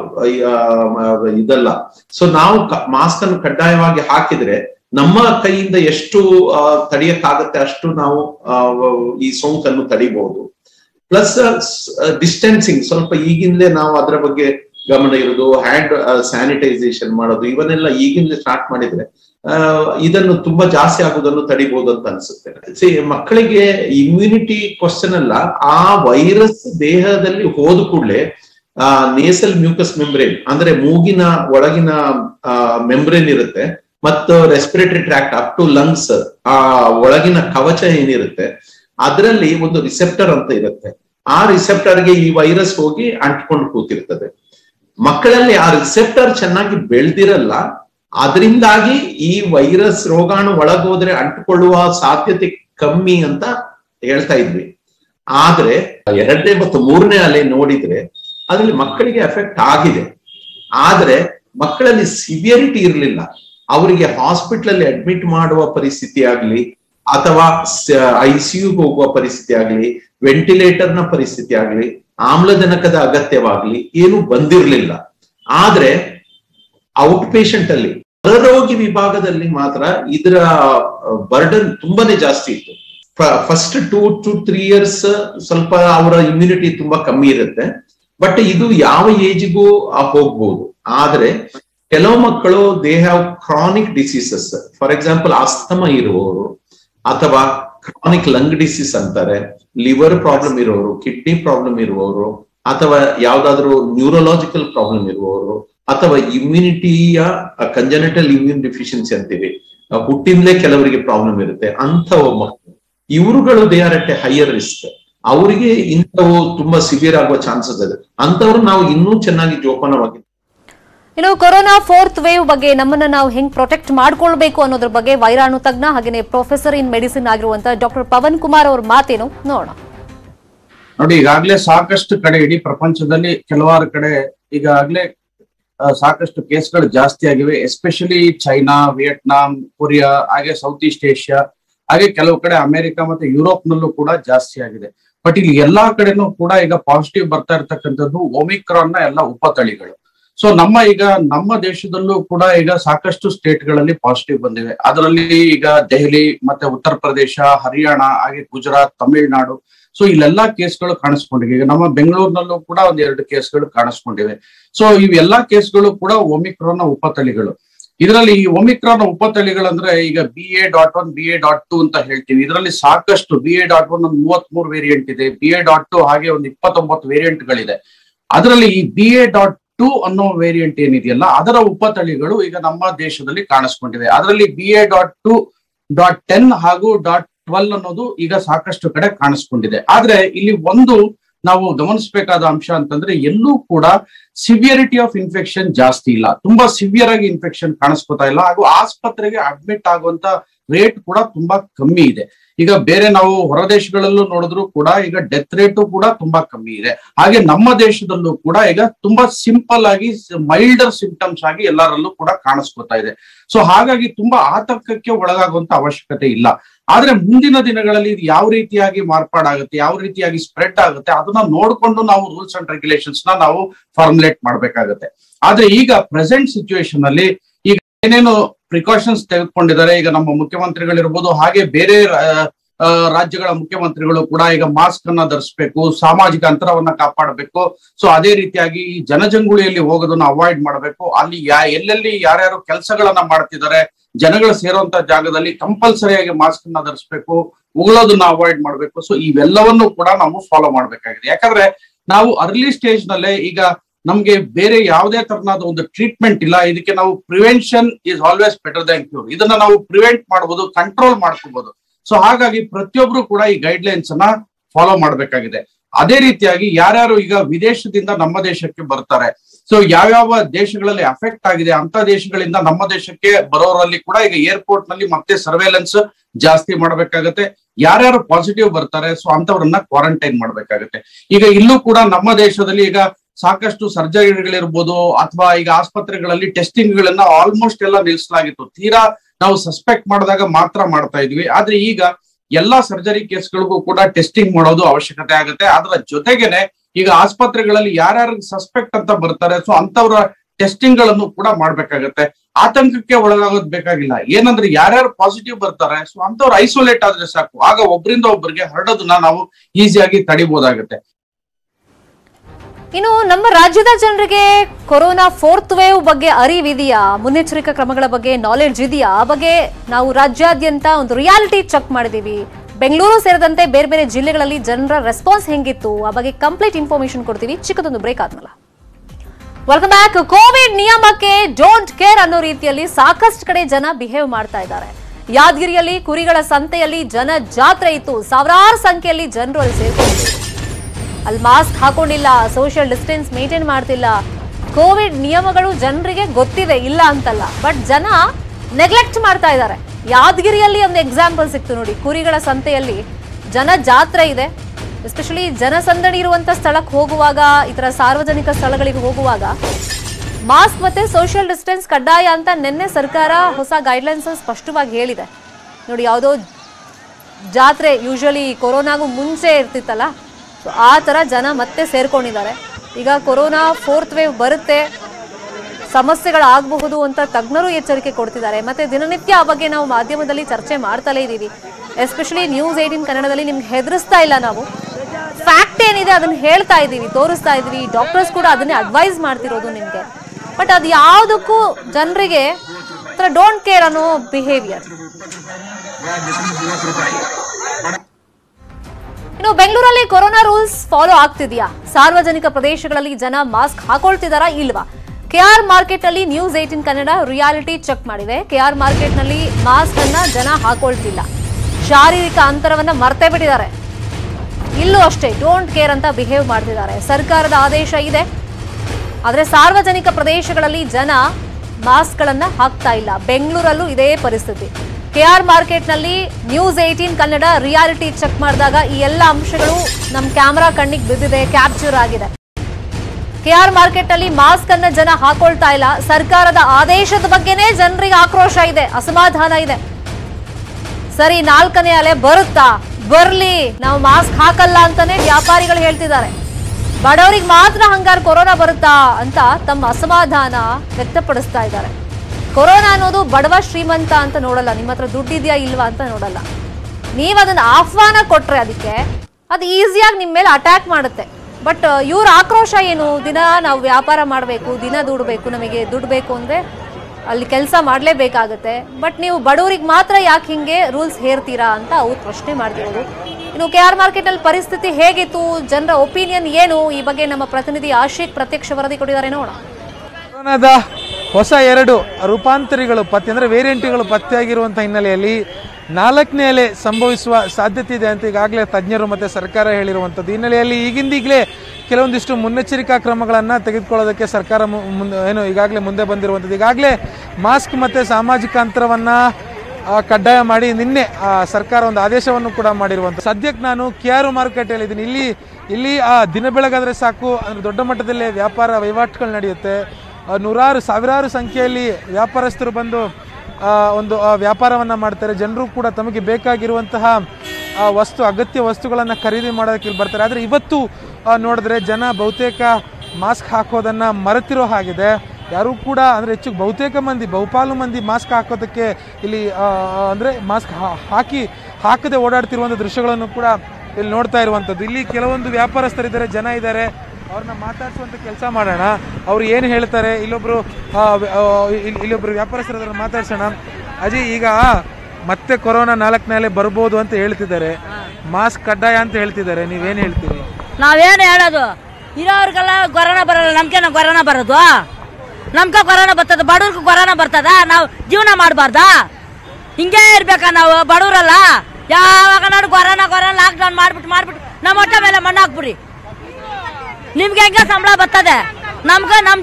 C: ಇದಲ್ಲ. ಸೊ ನಾವು ಮಾಸ್ಕ್ ಅನ್ನು ಕಡ್ಡಾಯವಾಗಿ ಹಾಕಿದ್ರೆ ನಮ್ಮ ಕೈಯಿಂದ ಎಷ್ಟು ತಡೆಯಕ್ಕಾಗತ್ತೆ ಅಷ್ಟು ನಾವು ಈ ಸೋಂಕನ್ನು ತಡಿಬಹುದು. ಪ್ಲಸ್ ಡಿಸ್ಟೆನ್ಸಿಂಗ್ ಸ್ವಲ್ಪ ಈಗಿಂದಲೇ ನಾವು ಅದರ ಬಗ್ಗೆ ಗಮನ ಇರೋದು, ಹ್ಯಾಂಡ್ ಸ್ಯಾನಿಟೈಸೇಷನ್ ಮಾಡೋದು, ಇವನ್ನೆಲ್ಲ ಈಗಿಂದಲೇ ಸ್ಟಾರ್ಟ್ ಮಾಡಿದ್ರೆ ಇದನ್ನು ತುಂಬಾ ಜಾಸ್ತಿ ಆಗುವುದನ್ನು ತಡಿಬಹುದು ಅಂತ ಅನ್ಸುತ್ತೆ. ಮಕ್ಕಳಿಗೆ ಇಮ್ಯುನಿಟಿ ಕ್ವಶನ್ ಅಲ್ಲ, ಆ ವೈರಸ್ ದೇಹದಲ್ಲಿ ಹೋದ ಕೂಡಲೇ ನೇಸಲ್ ಮ್ಯೂಕಸ್ ಮೆಂಬ್ರೇನ್ ಅಂದ್ರೆ ಮೂಗಿನ ಒಳಗಿನ ಮೆಂಬ್ರೇನ್ ಇರುತ್ತೆ, ಮತ್ತು respiratory tract up to lungs, ಆ ಒಳಗಿನ ಕವಚ ಏನಿರುತ್ತೆ ಅದರಲ್ಲಿ ಒಂದು ರಿಸೆಪ್ಟರ್ ಅಂತ ಇರುತ್ತೆ. ಆ ರಿಸೆಪ್ಟರ್ಗೆ ಈ ವೈರಸ್ ಹೋಗಿ ಅಂಟ್ಕೊಂಡು ಕೂತಿರ್ತದೆ. ಮಕ್ಕಳಲ್ಲಿ ಆ ರಿಸೆಪ್ಟರ್ ಚೆನ್ನಾಗಿ ಬೆಳೆದಿರಲ್ಲ, ಅದರಿಂದಾಗಿ ಈ ವೈರಸ್ ರೋಗಾಣು ಒಳಗೋದ್ರೆ ಅಂಟಿಕೊಳ್ಳುವ ಸಾಧ್ಯತೆ ಕಮ್ಮಿ ಅಂತ ಹೇಳ್ತಾ ಇದ್ವಿ. ಆದ್ರೆ 2ನೇ ಮತ್ತು 3ನೇ ಅಲೆ ನೋಡಿದ್ರೆ ಅದ್ರಲ್ಲಿ ಮಕ್ಕಳಿಗೆ ಎಫೆಕ್ಟ್ ಆಗಿದೆ. ಆದ್ರೆ ಮಕ್ಕಳಲ್ಲಿ ಸಿವಿಯರಿಟಿ ಇರಲಿಲ್ಲ. ಅವರಿಗೆ ಹಾಸ್ಪಿಟಲ್ ಅಲ್ಲಿ ಅಡ್ಮಿಟ್ ಮಾಡುವ ಪರಿಸ್ಥಿತಿ ಆಗ್ಲಿ, ಅಥವಾ ICU ಹೋಗುವ ಪರಿಸ್ಥಿತಿ ಆಗ್ಲಿ, ವೆಂಟಿಲೇಟರ್ನ ಪರಿಸ್ಥಿತಿ ಆಗ್ಲಿ, ಆಮ್ಲಜನಕದ ಅಗತ್ಯವಾಗ್ಲಿ ಏನು ಬಂದಿರಲಿಲ್ಲ. ಆದ್ರೆ ಔಟ್ ಪೇಷಂಟ್ ಅಲ್ಲಿ ಹೊರರೋಗಿ ವಿಭಾಗದಲ್ಲಿ ಮಾತ್ರ ಇದರ ಬರ್ಡನ್ ತುಂಬಾನೇ ಜಾಸ್ತಿ ಇತ್ತು. ಫಸ್ಟ್ 2 to 3 years ಸ್ವಲ್ಪ ಅವರ ಇಮ್ಯುನಿಟಿ ತುಂಬಾ ಕಮ್ಮಿ ಇರುತ್ತೆ. ಬಟ್ ಇದು ಯಾವ ಏಜ್ಗೂ ಹೋಗ್ಬೋದು. ಆದ್ರೆ ಕೆಲವು ಮಕ್ಕಳು they have chronic diseases, for example asthma ಇರುವವರು, ಅಥವಾ ಕ್ರಾನಿಕ್ ಲಂಗ್ ಡಿಸೀಸ್ ಅಂತಾರೆ, ಲಿವರ್ ಪ್ರಾಬ್ಲಮ್ ಇರುವವರು, ಕಿಡ್ನಿ ಪ್ರಾಬ್ಲಮ್ ಇರುವವರು, ಅಥವಾ ಯಾವ್ದಾದ್ರು ನ್ಯೂರಲಾಜಿಕಲ್ ಪ್ರಾಬ್ಲಮ್ ಇರುವವರು, ಅಥವಾ ಇಮ್ಯುನಿಟಿಯ ಕಂಜನಿಟಲ್ ಇಮ್ಯೂನ್ ಡಿಫಿಷಿಯನ್ಸಿ ಅಂತೀವಿ, ಹುಟ್ಟಿಂದಲೇ ಕೆಲವರಿಗೆ ಪ್ರಾಬ್ಲಮ್ ಇರುತ್ತೆ, ಅಂಥವ ಮಕ್ಕಳು ಇವರುಗಳು they are at a higher risk. ಅವರಿಗೆ ಇಂಥವು ತುಂಬಾ ಸಿವಿಯರ್ ಆಗುವ ಚಾನ್ಸಸ್ ಇದೆ. ಅಂತವ್ರು ನಾವು ಇನ್ನೂ ಚೆನ್ನಾಗಿ ಜೋಪಾನವಾಗಿ.
A: ಇನ್ನು ಕೊರೋನಾ 4th ವೇವ್ ಬಗ್ಗೆ ನಮ್ಮನ್ನ ನಾವು ಹೆಂಗ್ ಪ್ರೊಟೆಕ್ಟ್ ಮಾಡ್ಕೊಳ್ಬೇಕು ಅನ್ನೋದ್ರ ಬಗ್ಗೆ ವೈರಾಣು ತಜ್ಞ ಹಾಗೇನೆ ಪ್ರೊಫೆಸರ್ ಇನ್ ಮೆಡಿಸಿನ್ ಆಗಿರುವಂತಹ ಡಾಕ್ಟರ್ ಪವನ್ ಕುಮಾರ್ ಅವ್ರ ಮಾತೇನು ನೋಡೋಣ.
D: ನೋಡಿ, ಈಗಾಗಲೇ ಸಾಕಷ್ಟು ಕಡೆ ಇಡೀ ಪ್ರಪಂಚದಲ್ಲಿ ಕೆಲವಾರು ಕಡೆ ಈಗಾಗಲೇ ಸಾಕಷ್ಟು ಕೇಸ್ಗಳು ಜಾಸ್ತಿ ಆಗಿವೆ. ಎಸ್ಪೆಷಲಿ ಚೈನಾ, ವಿಯೆಟ್ನಾಂ, ಕೊರಿಯಾ, ಹಾಗೆ ಸೌತ್ ಈಸ್ಟ್ ಏಷ್ಯಾ, ಹಾಗೆ ಕೆಲವು ಕಡೆ ಅಮೆರಿಕ ಮತ್ತೆ ಯುರೋಪ್ ನಲ್ಲೂ ಕೂಡ ಜಾಸ್ತಿ ಆಗಿದೆ. ಬಟ್ ಇಲ್ಲಿ ಎಲ್ಲಾ ಕಡೆನೂ ಕೂಡ ಈಗ ಪಾಸಿಟಿವ್ ಬರ್ತಾ ಇರ್ತಕ್ಕಂಥದ್ದು ಒಮಿಕ್ರಾನ್ ನ ಎಲ್ಲ ಉಪತಳಿಗಳು. ಸೊ ನಮ್ಮ ದೇಶದಲ್ಲೂ ಕೂಡ ಈಗ ಸಾಕಷ್ಟು ಸ್ಟೇಟ್ ಗಳಲ್ಲಿ ಪಾಸಿಟಿವ್ ಬಂದಿವೆ. ಅದರಲ್ಲಿ ಈಗ ದೆಹಲಿ ಮತ್ತೆ ಉತ್ತರ ಪ್ರದೇಶ, ಹರಿಯಾಣ, ಹಾಗೆ ಗುಜರಾತ್, ತಮಿಳುನಾಡು, ಸೊ ಇಲ್ಲೆಲ್ಲಾ ಕೇಸ್ಗಳು ಕಾಣಿಸ್ಕೊಂಡಿವೆ. ಈಗ ನಮ್ಮ ಬೆಂಗಳೂರಿನಲ್ಲೂ ಕೂಡ 1-2 ಕೇಸ್ಗಳು ಕಾಣಿಸ್ಕೊಂಡಿವೆ. ಸೊ ಇವೆಲ್ಲಾ ಕೇಸ್ಗಳು ಕೂಡ ಒಮಿಕ್ರಾನ್ ನ ಉಪತಳಿಗಳು. ಇದರಲ್ಲಿ ಈ ಒಮಿಕ್ರಾನ್ ಉಪತಳಿಗಳಂದ್ರೆ ಈಗ BA.1, BA.2 ಅಂತ ಹೇಳ್ತೀವಿ. ಇದರಲ್ಲಿ ಸಾಕಷ್ಟು BA.1 ಒಂದು 33 ವೇರಿಯಂಟ್ ಇದೆ, BA.2 ಹಾಗೆ ಒಂದು 29 ವೇರಿಯಂಟ್ ಗಳಿದೆ. ಅದರಲ್ಲಿ ಈ BA.2 ಅನ್ನೋ ವೇರಿಯಂಟ್ ಏನಿದೆಯಲ್ಲ ಅದರ ಉಪತಳಿಗಳು ಈಗ ನಮ್ಮ ದೇಶದಲ್ಲಿ ಕಾಣಿಸ್ಕೊಂಡಿವೆ. ಅದರಲ್ಲಿ BA.2.10 ಹಾಗೂ .12 ಅನ್ನೋದು ಈಗ ಸಾಕಷ್ಟು ಕಡೆ ಕಾಣಿಸ್ಕೊಂಡಿದೆ. ಆದ್ರೆ ಇಲ್ಲಿ ಒಂದು ನಾವು ಗಮನಿಸಬೇಕಾದ ಅಂಶ ಅಂತಂದ್ರೆ ಎಲ್ಲೂ ಕೂಡ ಸಿವಿಯರಿಟಿ ಆಫ್ ಇನ್ಫೆಕ್ಷನ್ ಜಾಸ್ತಿ ಇಲ್ಲ, ತುಂಬಾ ಸಿವಿಯರ್ ಆಗಿ ಇನ್ಫೆಕ್ಷನ್ ಕಾಣಿಸ್ಕೊತಾ ಇಲ್ಲ, ಹಾಗೂ ಆಸ್ಪತ್ರೆಗೆ ಅಡ್ಮಿಟ್ ಆಗುವಂತ ರೇಟ್ ಕೂಡ ತುಂಬಾ ಕಮ್ಮಿ ಇದೆ. ಈಗ ಬೇರೆ ನಾವು ಹೊರ ದೇಶಗಳಲ್ಲೂ ನೋಡಿದ್ರು ಕೂಡ ಈಗ ಡೆತ್ ರೇಟು ಕೂಡ ತುಂಬಾ ಕಮ್ಮಿ ಇದೆ. ಹಾಗೆ ನಮ್ಮ ದೇಶದಲ್ಲೂ ಕೂಡ ಈಗ ತುಂಬಾ ಸಿಂಪಲ್ ಆಗಿ ಮೈಲ್ಡರ್ ಸಿಂಪ್ಟಮ್ಸ್ ಆಗಿ ಎಲ್ಲರಲ್ಲೂ ಕೂಡ ಕಾಣಿಸ್ಕೊತಾ ಇದೆ. ಸೊ ಹಾಗಾಗಿ ತುಂಬಾ ಆತಂಕಕ್ಕೆ ಒಳಗಾಗುವಂತ ಅವಶ್ಯಕತೆ ಇಲ್ಲ. ಆದ್ರೆ ಮುಂದಿನ ದಿನಗಳಲ್ಲಿ ಇದು ಯಾವ ರೀತಿಯಾಗಿ ಮಾರ್ಪಾಡಾಗುತ್ತೆ, ಯಾವ ರೀತಿಯಾಗಿ ಸ್ಪ್ರೆಡ್ ಆಗುತ್ತೆ, ಅದನ್ನ ನೋಡ್ಕೊಂಡು ನಾವು ರೂಲ್ಸ್ ಅಂಡ್ ರೆಗ್ಯುಲೇಷನ್ಸ್ ನಾವು ಫಾರ್ಮುಲೇಟ್ ಮಾಡ್ಬೇಕಾಗತ್ತೆ. ಆದ್ರೆ ಈಗ ಪ್ರೆಸೆಂಟ್ ಸಿಚುವೇಶನ್ ಅಲ್ಲಿ ಈಗ ಏನೇನು ಪ್ರಿಕಾಷನ್ಸ್ ತೆಗೆದುಕೊಂಡಿದ್ದಾರೆ, ಈಗ ನಮ್ಮ ಮುಖ್ಯಮಂತ್ರಿಗಳಿರ್ಬೋದು, ಹಾಗೆ ಬೇರೆ ರಾಜ್ಯಗಳ ಮುಖ್ಯಮಂತ್ರಿಗಳು ಕೂಡ ಈಗ ಮಾಸ್ಕ್ ಅನ್ನ ಧರಿಸಬೇಕು, ಸಾಮಾಜಿಕ ಅಂತರವನ್ನ ಕಾಪಾಡಬೇಕು. ಸೊ ಅದೇ ರೀತಿಯಾಗಿ ಈ ಜನಜಂಗುಳಿಯಲ್ಲಿ ಹೋಗೋದನ್ನ ಅವಾಯ್ಡ್ ಮಾಡಬೇಕು. ಅಲ್ಲಿ ಎಲ್ಲೆಲ್ಲಿ ಯಾರ್ಯಾರು ಕೆಲಸಗಳನ್ನ ಮಾಡ್ತಿದ್ದಾರೆ, ಜನಗಳು ಸೇರುವಂತ ಜಾಗದಲ್ಲಿ ಕಂಪಲ್ಸರಿಯಾಗಿ ಮಾಸ್ಕ್ ಅನ್ನ ಧರಿಸಬೇಕು, ಉಗುಳೋದನ್ನ ಅವಾಯ್ಡ್ ಮಾಡ್ಬೇಕು. ಸೊ ಇವೆಲ್ಲವನ್ನು ಕೂಡ ನಾವು ಫಾಲೋ ಮಾಡ್ಬೇಕಾಗಿದೆ. ಯಾಕಂದ್ರೆ ನಾವು ಅರ್ಲಿ ಸ್ಟೇಜ್ ನಲ್ಲೇ ಈಗ ನಮ್ಗೆ ಬೇರೆ ಯಾವುದೇ ತರನಾದ ಒಂದು ಟ್ರೀಟ್ಮೆಂಟ್ ಇಲ್ಲ. ಇದಕ್ಕೆ ನಾವು prevention is always better than cure. ಇದನ್ನ ನಾವು ಪ್ರಿವೆಂಟ್ ಮಾಡಬಹುದು, ಕಂಟ್ರೋಲ್ ಮಾಡ್ಕೋಬಹುದು. ಸೊ ಹಾಗಾಗಿ ಪ್ರತಿಯೊಬ್ರು ಕೂಡ ಈ ಗೈಡ್ ಲೈನ್ಸ್ ಅನ್ನ ಫಾಲೋ ಮಾಡ್ಬೇಕಾಗಿದೆ. ಅದೇ ರೀತಿಯಾಗಿ ಯಾರ್ಯಾರು ಈಗ ವಿದೇಶದಿಂದ ನಮ್ಮ ದೇಶಕ್ಕೆ ಬರ್ತಾರೆ, ಸೊ ಯಾವ್ಯಾವ ದೇಶಗಳಲ್ಲಿ ಅಫೆಕ್ಟ್ ಆಗಿದೆ ಅಂತ ದೇಶಗಳಿಂದ ನಮ್ಮ ದೇಶಕ್ಕೆ ಬರೋರಲ್ಲಿ ಕೂಡ ಈಗ ಏರ್ಪೋರ್ಟ್ ನಲ್ಲಿ ಮತ್ತೆ ಸರ್ವೇಲೆನ್ಸ್ ಜಾಸ್ತಿ ಮಾಡ್ಬೇಕಾಗತ್ತೆ. ಯಾರ್ಯಾರು ಪಾಸಿಟಿವ್ ಬರ್ತಾರೆ ಸೊ ಅಂತವ್ರನ್ನ ಕ್ವಾರಂಟೈನ್ ಮಾಡ್ಬೇಕಾಗತ್ತೆ. ಈಗ ಇಲ್ಲೂ ಕೂಡ ನಮ್ಮ ದೇಶದಲ್ಲಿ ಈಗ ಸಾಕಷ್ಟು ಸರ್ಜರಿಗಳಿರ್ಬೋದು ಅಥವಾ ಈಗ ಆಸ್ಪತ್ರೆಗಳಲ್ಲಿ ಟೆಸ್ಟಿಂಗ್ ಗಳನ್ನ ಆಲ್ಮೋಸ್ಟ್ ಎಲ್ಲ ನಿಲ್ಲಿಸಲಾಗಿತ್ತು. ತೀರಾ ನಾವು ಸಸ್ಪೆಕ್ಟ್ ಮಾಡಿದಾಗ ಮಾತ್ರ ಮಾಡ್ತಾ ಇದ್ವಿ. ಆದ್ರೆ ಈಗ ಎಲ್ಲಾ ಸರ್ಜರಿ ಕೇಸ್ಗಳಿಗೂ ಕೂಡ ಟೆಸ್ಟಿಂಗ್ ಮಾಡೋದು ಅವಶ್ಯಕತೆ ಆಗುತ್ತೆ. ಅದರ ಜೊತೆಗೇನೆ ಈಗ ಆಸ್ಪತ್ರೆಗಳಲ್ಲಿ ಯಾರ್ಯಾರು ಸಸ್ಪೆಕ್ಟ್ ಅಂತ ಬರ್ತಾರೆ ಸೊ ಅಂತವ್ರ ಟೆಸ್ಟಿಂಗ್ ಗಳನ್ನು ಕೂಡ ಮಾಡ್ಬೇಕಾಗತ್ತೆ. ಆತಂಕಕ್ಕೆ ಒಳಗಾಗೋದ್ ಬೇಕಾಗಿಲ್ಲ. ಏನಂದ್ರೆ ಯಾರ್ಯಾರು ಪಾಸಿಟಿವ್ ಬರ್ತಾರೆ ಸೊ ಅಂತವ್ರು ಐಸೋಲೇಟ್ ಆದ್ರೆ ಸಾಕು, ಆಗ ಒಬ್ಬರಿಂದ ಒಬ್ಬರಿಗೆ ಹರಡೋದನ್ನ ನಾವು ಈಸಿಯಾಗಿ ತಡಿಬಹುದಾಗುತ್ತೆ.
A: ಇನ್ನು ನಮ್ಮ ರಾಜ್ಯದ ಜನರಿಗೆ ಕೊರೋನಾ 4th ವೇವ್ ಬಗ್ಗೆ ಅರಿವಿದೆಯಾ, ಮುನ್ನೆಚ್ಚರಿಕಾ ಕ್ರಮಗಳ ಬಗ್ಗೆ ನಾಲೆಡ್ಜ್ ಇದೆಯಾ? ಆ ಬಗ್ಗೆ ನಾವು ರಾಜ್ಯಾದ್ಯಂತ ಒಂದು ರಿಯಾಲಿಟಿ ಚೆಕ್ ಮಾಡಿದೀವಿ. ಬೆಂಗಳೂರು ಸೇರಿದಂತೆ ಬೇರೆ ಬೇರೆ ಜಿಲ್ಲೆಗಳಲ್ಲಿ ಜನರ ರೆಸ್ಪಾನ್ಸ್ ಹೆಂಗಿತ್ತು ಆ ಬಗ್ಗೆ ಕಂಪ್ಲೀಟ್ ಇನ್ಫಾರ್ಮೇಶನ್ ಕೊಡ್ತೀವಿ. ಚಿಕ್ಕದೊಂದು ಬ್ರೇಕ್ ಆದ್ಮೇಲೆ ವೆಲ್ಕಮ್ ಬ್ಯಾಕ್. ಕೋವಿಡ್ ನಿಯಮಕ್ಕೆ ಡೋಂಟ್ ಕೇರ್ ಅನ್ನೋ ರೀತಿಯಲ್ಲಿ ಸಾಕಷ್ಟು ಕಡೆ ಜನ ಬಿಹೇವ್ ಮಾಡ್ತಾ ಇದ್ದಾರೆ. ಯಾದಗಿರಿಯಲ್ಲಿ ಕುರಿಗಳ ಸಂತೆಯಲ್ಲಿ ಜನ ಜಾತ್ರೆ ಇತ್ತು. ಸಾವಿರಾರು ಸಂಖ್ಯೆಯಲ್ಲಿ ಜನರು ಅಲ್ಲಿ ಸೇರ್ಕೊಂಡಿದ್ರು. ಅಲ್ಲಿ ಮಾಸ್ಕ್ ಹಾಕೊಂಡಿಲ್ಲ, ಸೋಷಿಯಲ್ ಡಿಸ್ಟೆನ್ಸ್ ಮೇಂಟೈನ್ ಮಾಡ್ತಿಲ್ಲ. ಕೋವಿಡ್ ನಿಯಮಗಳು ಜನರಿಗೆ ಗೊತ್ತಿದೆ, ಇಲ್ಲ ಅಂತಲ್ಲ, ಬಟ್ ಜನ ನೆಗ್ಲೆಕ್ಟ್ ಮಾಡ್ತಾ ಇದ್ದಾರೆ. ಯಾದಗಿರಿಯಲ್ಲಿ ಒಂದು ಎಕ್ಸಾಂಪಲ್ ಸಿಕ್ತು ನೋಡಿ. ಕುರಿಗಳ ಸಂತೆಯಲ್ಲಿ ಜನ ಜಾತ್ರೆ ಇದೆ, ಎಸ್ಪೆಷಲಿ ಜನಸಂದಣಿ ಇರುವಂತ ಸ್ಥಳಕ್ಕೆ ಹೋಗುವಾಗ, ಈ ತರ ಸಾರ್ವಜನಿಕ ಸ್ಥಳಗಳಿಗೆ ಹೋಗುವಾಗ ಮಾಸ್ಕ್ ಮತ್ತೆ ಸೋಷಿಯಲ್ ಡಿಸ್ಟೆನ್ಸ್ ಕಡ್ಡಾಯ ಅಂತ ನಿನ್ನೆ ಸರ್ಕಾರ ಹೊಸ ಗೈಡ್ಲೈನ್ಸ್ ಸ್ಪಷ್ಟವಾಗಿ ಹೇಳಿದೆ ನೋಡಿ. ಯಾವುದೋ ಜಾತ್ರೆ ಯೂಶಲಿ ಕೊರೋನಾಗೂ ಮುಂಚೆ ಇರ್ತಿತ್ತಲ್ಲ, ಸೊ ಆ ಥರ ಜನ ಮತ್ತೆ ಸೇರ್ಕೊಂಡಿದ್ದಾರೆ. ಈಗ ಕೊರೋನಾ 4th ವೇವ್ ಬರುತ್ತೆ, ಸಮಸ್ಯೆಗಳಾಗಬಹುದು ಅಂತ ತಜ್ಞರು ಎಚ್ಚರಿಕೆ ಕೊಡ್ತಿದ್ದಾರೆ. ಮತ್ತೆ ದಿನನಿತ್ಯ ಆ ಬಗ್ಗೆ ನಾವು ಮಾಧ್ಯಮದಲ್ಲಿ ಚರ್ಚೆ ಮಾಡ್ತಲೇ ಇದ್ದೀವಿ. ಎಸ್ಪೆಷಲಿ ನ್ಯೂಸ್ 18 ಕನ್ನಡದಲ್ಲಿ ನಿಮ್ಗೆ ಹೆದರಿಸ್ತಾ ಇಲ್ಲ, ನಾವು ಫ್ಯಾಕ್ಟ್ ಏನಿದೆ ಅದನ್ನ ಹೇಳ್ತಾ ಇದ್ದೀವಿ, ತೋರಿಸ್ತಾ ಇದ್ದೀವಿ. ಡಾಕ್ಟರ್ಸ್ ಕೂಡ ಅದನ್ನೇ ಅಡ್ವೈಸ್ ಮಾಡ್ತಿರೋದು ನಿಮ್ಗೆ. ಬಟ್ ಅದು ಯಾವುದಕ್ಕೂ ಜನರಿಗೆ ಡೋಂಟ್ ಕೇರ್ ಅನ್ನೋ ಬಿಹೇವಿಯರ್. ಇನ್ನು ಬೆಂಗಳೂರಲ್ಲಿ ಕೊರೋನಾ ರೂಲ್ಸ್ ಫಾಲೋ ಆಗ್ತಿದ್ಯಾ? ಸಾರ್ವಜನಿಕ ಪ್ರದೇಶಗಳಲ್ಲಿ ಜನ ಮಾಸ್ಕ್ ಹಾಕೊಳ್ತಿದಾರಾ ಇಲ್ವಾ? ಕೆಆರ್ ಮಾರ್ಕೆಟ್ ನಲ್ಲಿ ನ್ಯೂಸ್ 18 ಕನ್ನಡ ರಿಯಾಲಿಟಿ ಚೆಕ್ ಮಾಡಿದೆ. ಕೆಆರ್ ಮಾರ್ಕೆಟ್ ನಲ್ಲಿ ಮಾಸ್ಕ್ ಅನ್ನ ಜನ ಹಾಕೊಳ್ತಿಲ್ಲ, ಶಾರೀರಿಕ ಅಂತರವನ್ನ ಮರ್ತೇ ಬಿಟ್ಟಿದ್ದಾರೆ. ಇಲ್ಲೂ ಅಷ್ಟೇ ಡೋಂಟ್ ಕೇರ್ ಅಂತ ಬಿಹೇವ್ ಮಾಡ್ತಿದ್ದಾರೆ. ಸರ್ಕಾರದ ಆದೇಶ ಇದೆ, ಆದ್ರೆ ಸಾರ್ವಜನಿಕ ಪ್ರದೇಶಗಳಲ್ಲಿ ಜನ ಮಾಸ್ಕ್ ಗಳನ್ನ ಹಾಕ್ತಾ ಇಲ್ಲ. ಬೆಂಗಳೂರಲ್ಲೂ ಇದೇ ಪರಿಸ್ಥಿತಿ. ಕೆಆರ್ ಮಾರ್ಕೆಟ್ ನಲ್ಲಿ ನ್ಯೂಸ್ 18 ಕನ್ನಡ ರಿಯಾಲಿಟಿ ಚೆಕ್ ಮಾಡಿದಾಗ ಈ ಎಲ್ಲ ಅಂಶಗಳು ನಮ್ಮ ಕ್ಯಾಮೆರಾ ಕಣ್ಣಿಗೆ ಬಿದ್ದಿದೆ, ಕ್ಯಾಪ್ಚರ್ ಆಗಿದೆ. ಕೆಆರ್ ಮಾರ್ಕೆಟ್ ನಲ್ಲಿ ಮಾಸ್ಕ್ ಅನ್ನ ಜನ ಹಾಕೊಳ್ತಾ ಇಲ್ಲ. ಸರ್ಕಾರದ ಆದೇಶದ ಬಗ್ಗೆನೇ ಜನರಿಗೆ ಆಕ್ರೋಶ ಇದೆ, ಅಸಮಾಧಾನ ಇದೆ. ಸರಿ, 4ನೇ ಅಲೆ ಬರುತ್ತಾ? ಬರ್ಲಿ, ನಾವು ಮಾಸ್ಕ್ ಹಾಕಲ್ಲ ಅಂತಾನೆ ವ್ಯಾಪಾರಿಗಳು ಹೇಳ್ತಿದ್ದಾರೆ. ಬಡವರಿಗೆ ಮಾತ್ರ ಹಂಗಾರೆ ಕೊರೋನಾ ಬರುತ್ತಾ ಅಂತ ತಮ್ಮ ಅಸಮಾಧಾನ ವ್ಯಕ್ತಪಡಿಸ್ತಾ ಇದ್ದಾರೆ. ಕೊರೋನಾ ಅನ್ನೋದು ಬಡವ ಶ್ರೀಮಂತ ಅಂತ ನೋಡಲ್ಲ, ನಿಮ್ಮ ಹತ್ರ ದುಡ್ಡಿದೆಯಾ ಇಲ್ವಾ ಅಂತ ನೋಡಲ್ಲ. ನೀವು ಅದನ್ನ ಆಹ್ವಾನ ಕೊಟ್ರೆ ಅದಕ್ಕೆ ಅದು ಈಸಿಯಾಗಿ ನಿಮ್ಮ ಮೇಲೆ ಅಟ್ಯಾಕ್ ಮಾಡುತ್ತೆ. ಬಟ್ ಇವ್ರ ಆಕ್ರೋಶ ಏನು? ದಿನ ನಾವು ವ್ಯಾಪಾರ ಮಾಡಬೇಕು, ದಿನ ದುಡ್ಬೇಕು, ನಮಗೆ ದುಡ್ಡು ಬೇಕು ಅಂದ್ರೆ ಅಲ್ಲಿ ಕೆಲಸ ಮಾಡಲೇಬೇಕಾಗತ್ತೆ. ಬಟ್ ನೀವು ಬಡವರಿಗೆ ಮಾತ್ರ ಯಾಕೆ ಹಿಂಗೆ ರೂಲ್ಸ್ ಹೇರ್ತೀರಾ ಅಂತ ಅವ್ರು ಪ್ರಶ್ನೆ ಮಾಡ್ತಿರೋದು. ಇನ್ನು ಕೆಆರ್ ಮಾರ್ಕೆಟ್ ಅಲ್ಲಿ ಪರಿಸ್ಥಿತಿ ಹೇಗಿತ್ತು, ಜನರ ಒಪಿನಿಯನ್ ಏನು, ಈ ಬಗ್ಗೆ ನಮ್ಮ ಪ್ರತಿನಿಧಿ ಆಶಿಕ್ ಪ್ರತ್ಯಕ್ಷ ವರದಿ ಕೊಟ್ಟಿದ್ದಾರೆ, ನೋಡೋಣ.
E: ಕೊರೋನಾದ ಹೊಸ 2 ರೂಪಾಂತರಿಗಳು ಪತ್ತೆ ಅಂದರೆ ವೇರಿಯಂಟ್ಗಳು ಪತ್ತೆಯಾಗಿರುವಂಥ ಹಿನ್ನೆಲೆಯಲ್ಲಿ 4ನೇ ಅಲೆ ಸಂಭವಿಸುವ ಸಾಧ್ಯತೆ ಇದೆ ಅಂತ ಈಗಾಗಲೇ ತಜ್ಞರು ಮತ್ತು ಸರ್ಕಾರ ಹೇಳಿರುವಂಥದ್ದು. ಹಿನ್ನೆಲೆಯಲ್ಲಿ ಈಗಿಂದೀಗಲೇ ಕೆಲವೊಂದಿಷ್ಟು ಮುನ್ನೆಚ್ಚರಿಕಾ ಕ್ರಮಗಳನ್ನು ತೆಗೆದುಕೊಳ್ಳೋದಕ್ಕೆ ಸರ್ಕಾರ ಈಗಾಗಲೇ ಮುಂದೆ ಬಂದಿರುವಂಥದ್ದು. ಈಗಾಗಲೇ ಮಾಸ್ಕ್ ಮತ್ತು ಸಾಮಾಜಿಕ ಅಂತರವನ್ನು ಕಡ್ಡಾಯ ಮಾಡಿ ನಿನ್ನೆ ಸರ್ಕಾರ ಒಂದು ಆದೇಶವನ್ನು ಕೂಡ ಮಾಡಿರುವಂಥ. ಸದ್ಯಕ್ಕೆ ನಾನು ಕೆಆರ್ ಮಾರ್ಕೆಟ್ ಹೇಳಿದ್ದೀನಿ. ಇಲ್ಲಿ ದಿನ ಬೆಳಗಾದರೆ ಸಾಕು, ಅಂದರೆ ದೊಡ್ಡ ಮಟ್ಟದಲ್ಲೇ ವ್ಯಾಪಾರ ವಹಿವಾಟುಗಳು ನಡೆಯುತ್ತೆ. ನೂರಾರು ಸಾವಿರಾರು ಸಂಖ್ಯೆಯಲ್ಲಿ ವ್ಯಾಪಾರಸ್ಥರು ಬಂದು ಒಂದು ವ್ಯಾಪಾರವನ್ನು ಮಾಡ್ತಾರೆ. ಜನರು ಕೂಡ ತಮಗೆ ಬೇಕಾಗಿರುವಂತಹ ಅಗತ್ಯ ವಸ್ತುಗಳನ್ನು ಖರೀದಿ ಮಾಡೋದಕ್ಕೆ ಇಲ್ಲಿ ಬರ್ತಾರೆ. ಆದರೆ ಇವತ್ತು ನೋಡಿದ್ರೆ ಜನ ಬಹುತೇಕ ಮಾಸ್ಕ್ ಹಾಕೋದನ್ನು ಮರೆತಿರೋ ಹಾಗಿದೆ. ಯಾರೂ ಕೂಡ ಅಂದರೆ ಬಹುತೇಕ ಮಂದಿ, ಬಹುಪಾಲು ಮಂದಿ ಮಾಸ್ಕ್ ಹಾಕೋದಕ್ಕೆ ಇಲ್ಲಿ ಅಂದರೆ ಮಾಸ್ಕ್ ಹಾಕದೆ ಓಡಾಡ್ತಿರುವಂಥ ದೃಶ್ಯಗಳನ್ನು ಕೂಡ ಇಲ್ಲಿ ನೋಡ್ತಾ ಇರುವಂಥದ್ದು. ಇಲ್ಲಿ ಕೆಲವೊಂದು ವ್ಯಾಪಾರಸ್ಥರಿದ್ದಾರೆ, ಜನ ಇದ್ದಾರೆ, ಅವ್ರನ್ನ ಮಾತಾಡಿಸುವಂಥ ಕೆಲಸ ಮಾಡೋಣ. ಅವ್ರು ಏನು ಹೇಳ್ತಾರೆ, ಇಲ್ಲೊಬ್ರು ವ್ಯಾಪಾರಸ್ಥರ ಮಾತಾಡ್ಸೋಣ. ಅಜಿ, ಈಗ ಮತ್ತೆ ಕೊರೋನಾ 4ನೇ ಅಲೆ ಬರ್ಬೋದು ಅಂತ ಹೇಳ್ತಿದ್ದಾರೆ, ಮಾಸ್ಕ್ ಕಡ್ಡಾಯ ಅಂತ ಹೇಳ್ತಿದ್ದಾರೆ, ನೀವೇನು ಹೇಳ್ತೀರಿ?
F: ನಾವೇನು ಹೇಳೋದು, ಇರೋರ್ಗೆಲ್ಲ ಕೊರೋನಾ ಬರಲ್ಲ, ನಮ್ಗೇನ ಕೊರೋನಾ ಬರೋದು? ನಮ್ಗೆ ಕೊರೋನಾ ಬರ್ತದ, ಬಡವ್ರಿಗೆ ಕೊರೋನಾ ಬರ್ತದ? ನಾವು ಜೀವನ ಮಾಡಬಾರ್ದಾ? ಹಿಂಗೆ ಇರ್ಬೇಕಾ ನಾವು ಬಡವರಲ್ಲ? ಯಾವಾಗ ನೋಡಿ ಕೊರೋನಾ ಲಾಕ್ಡೌನ್ ಮಾಡ್ಬಿಟ್ಟು ನಮ್ಮ ಹೊಟ್ಟೆ ಮೇಲೆ ಮಣ್ಣು ಹಾಕ್ಬಿಡಿ. ನಿಮ್ಗೆ ಹೆಂಗೆ ಸಂಬಳ ಬರ್ತದೆ? ನಮ್ಮ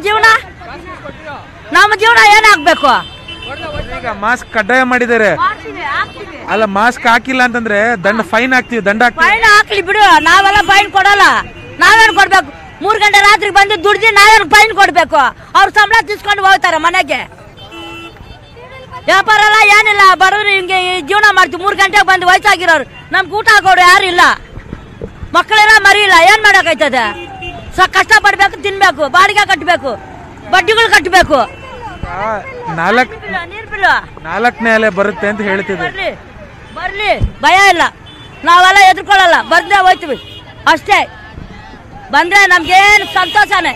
F: ಜೀವನ ಏನಾಗಬೇಕು?
E: ಈಗ ಮಾಸ್ಕ್ ಕಡ್ಡಾಯ ಮಾಡಿದ್ದಾರೆ ಅಲ್ಲ, ಮಾಸ್ಕ್ ಹಾಕಿಲ್ಲ ಅಂತಂದ್ರೆ ಫೈನ್ ಹಾಕ್ತೀವಿ, ಫೈನ್
F: ಹಾಕ್ಲಿ ಬಿಡು, ನಾವೆಲ್ಲ ಫೈನ್ ಕೊಡಲ್ಲ. ನಾವೇನು ಕೊಡ್ಬೇಕು? 3 ಗಂಟೆ ರಾತ್ರಿಗೆ ಬಂದು ದುಡ್ದು ನಾವೇನು ಫೈನ್ ಕೊಡ್ಬೇಕು? ಅವ್ರ ಸಂಬಳ ತಿಸ್ಕೊಂಡು ಹೋಗ್ತಾರೆ ಮನೆಗೆ. ವ್ಯಾಪಾರ ಎಲ್ಲ ಏನಿಲ್ಲ, ಬಡವರು ಹಿಂಗೆ ಜೀವನ ಮಾಡ್ತೀವಿ. 3 ಗಂಟೆಗೆ ಬಂದು ವಯಸ್ಸಾಗಿರೋರು ನಮ್ಗೆ ಊಟ ಹಾಕೋರು ಯಾರು ಇಲ್ಲ, ಮಕ್ಕಳೆಲ್ಲ ಮರಿ ಇಲ್ಲ, ಏನ್ ಮಾಡಕ್ಕಾಯ್ತದೆ? ಕಷ್ಟ ಪಡ್ಬೇಕು, ತಿನ್ಬೇಕು, ಬಾಡಿಗೆ ಕಟ್ಟಬೇಕು, ಬಡ್ಡಿಗಳು ಕಟ್ಟಬೇಕು.
E: 4ನೇ ಅಲೆ ಬರುತ್ತೆ ಅಂತ ಹೇಳ್ತಿದ್ದೆ.
F: ಬರ್ಲಿ, ಭಯ ಇಲ್ಲ, ನಾವೆಲ್ಲ ಎದುರ್ಕೊಳ್ಳಲ್ಲ, ಬಂದ್ರೆ ಹೋಯ್ತೀವಿ ಅಷ್ಟೇ. ಬಂದ್ರೆ ನಮ್ಗೇನು ಸಂತೋಷನೇ.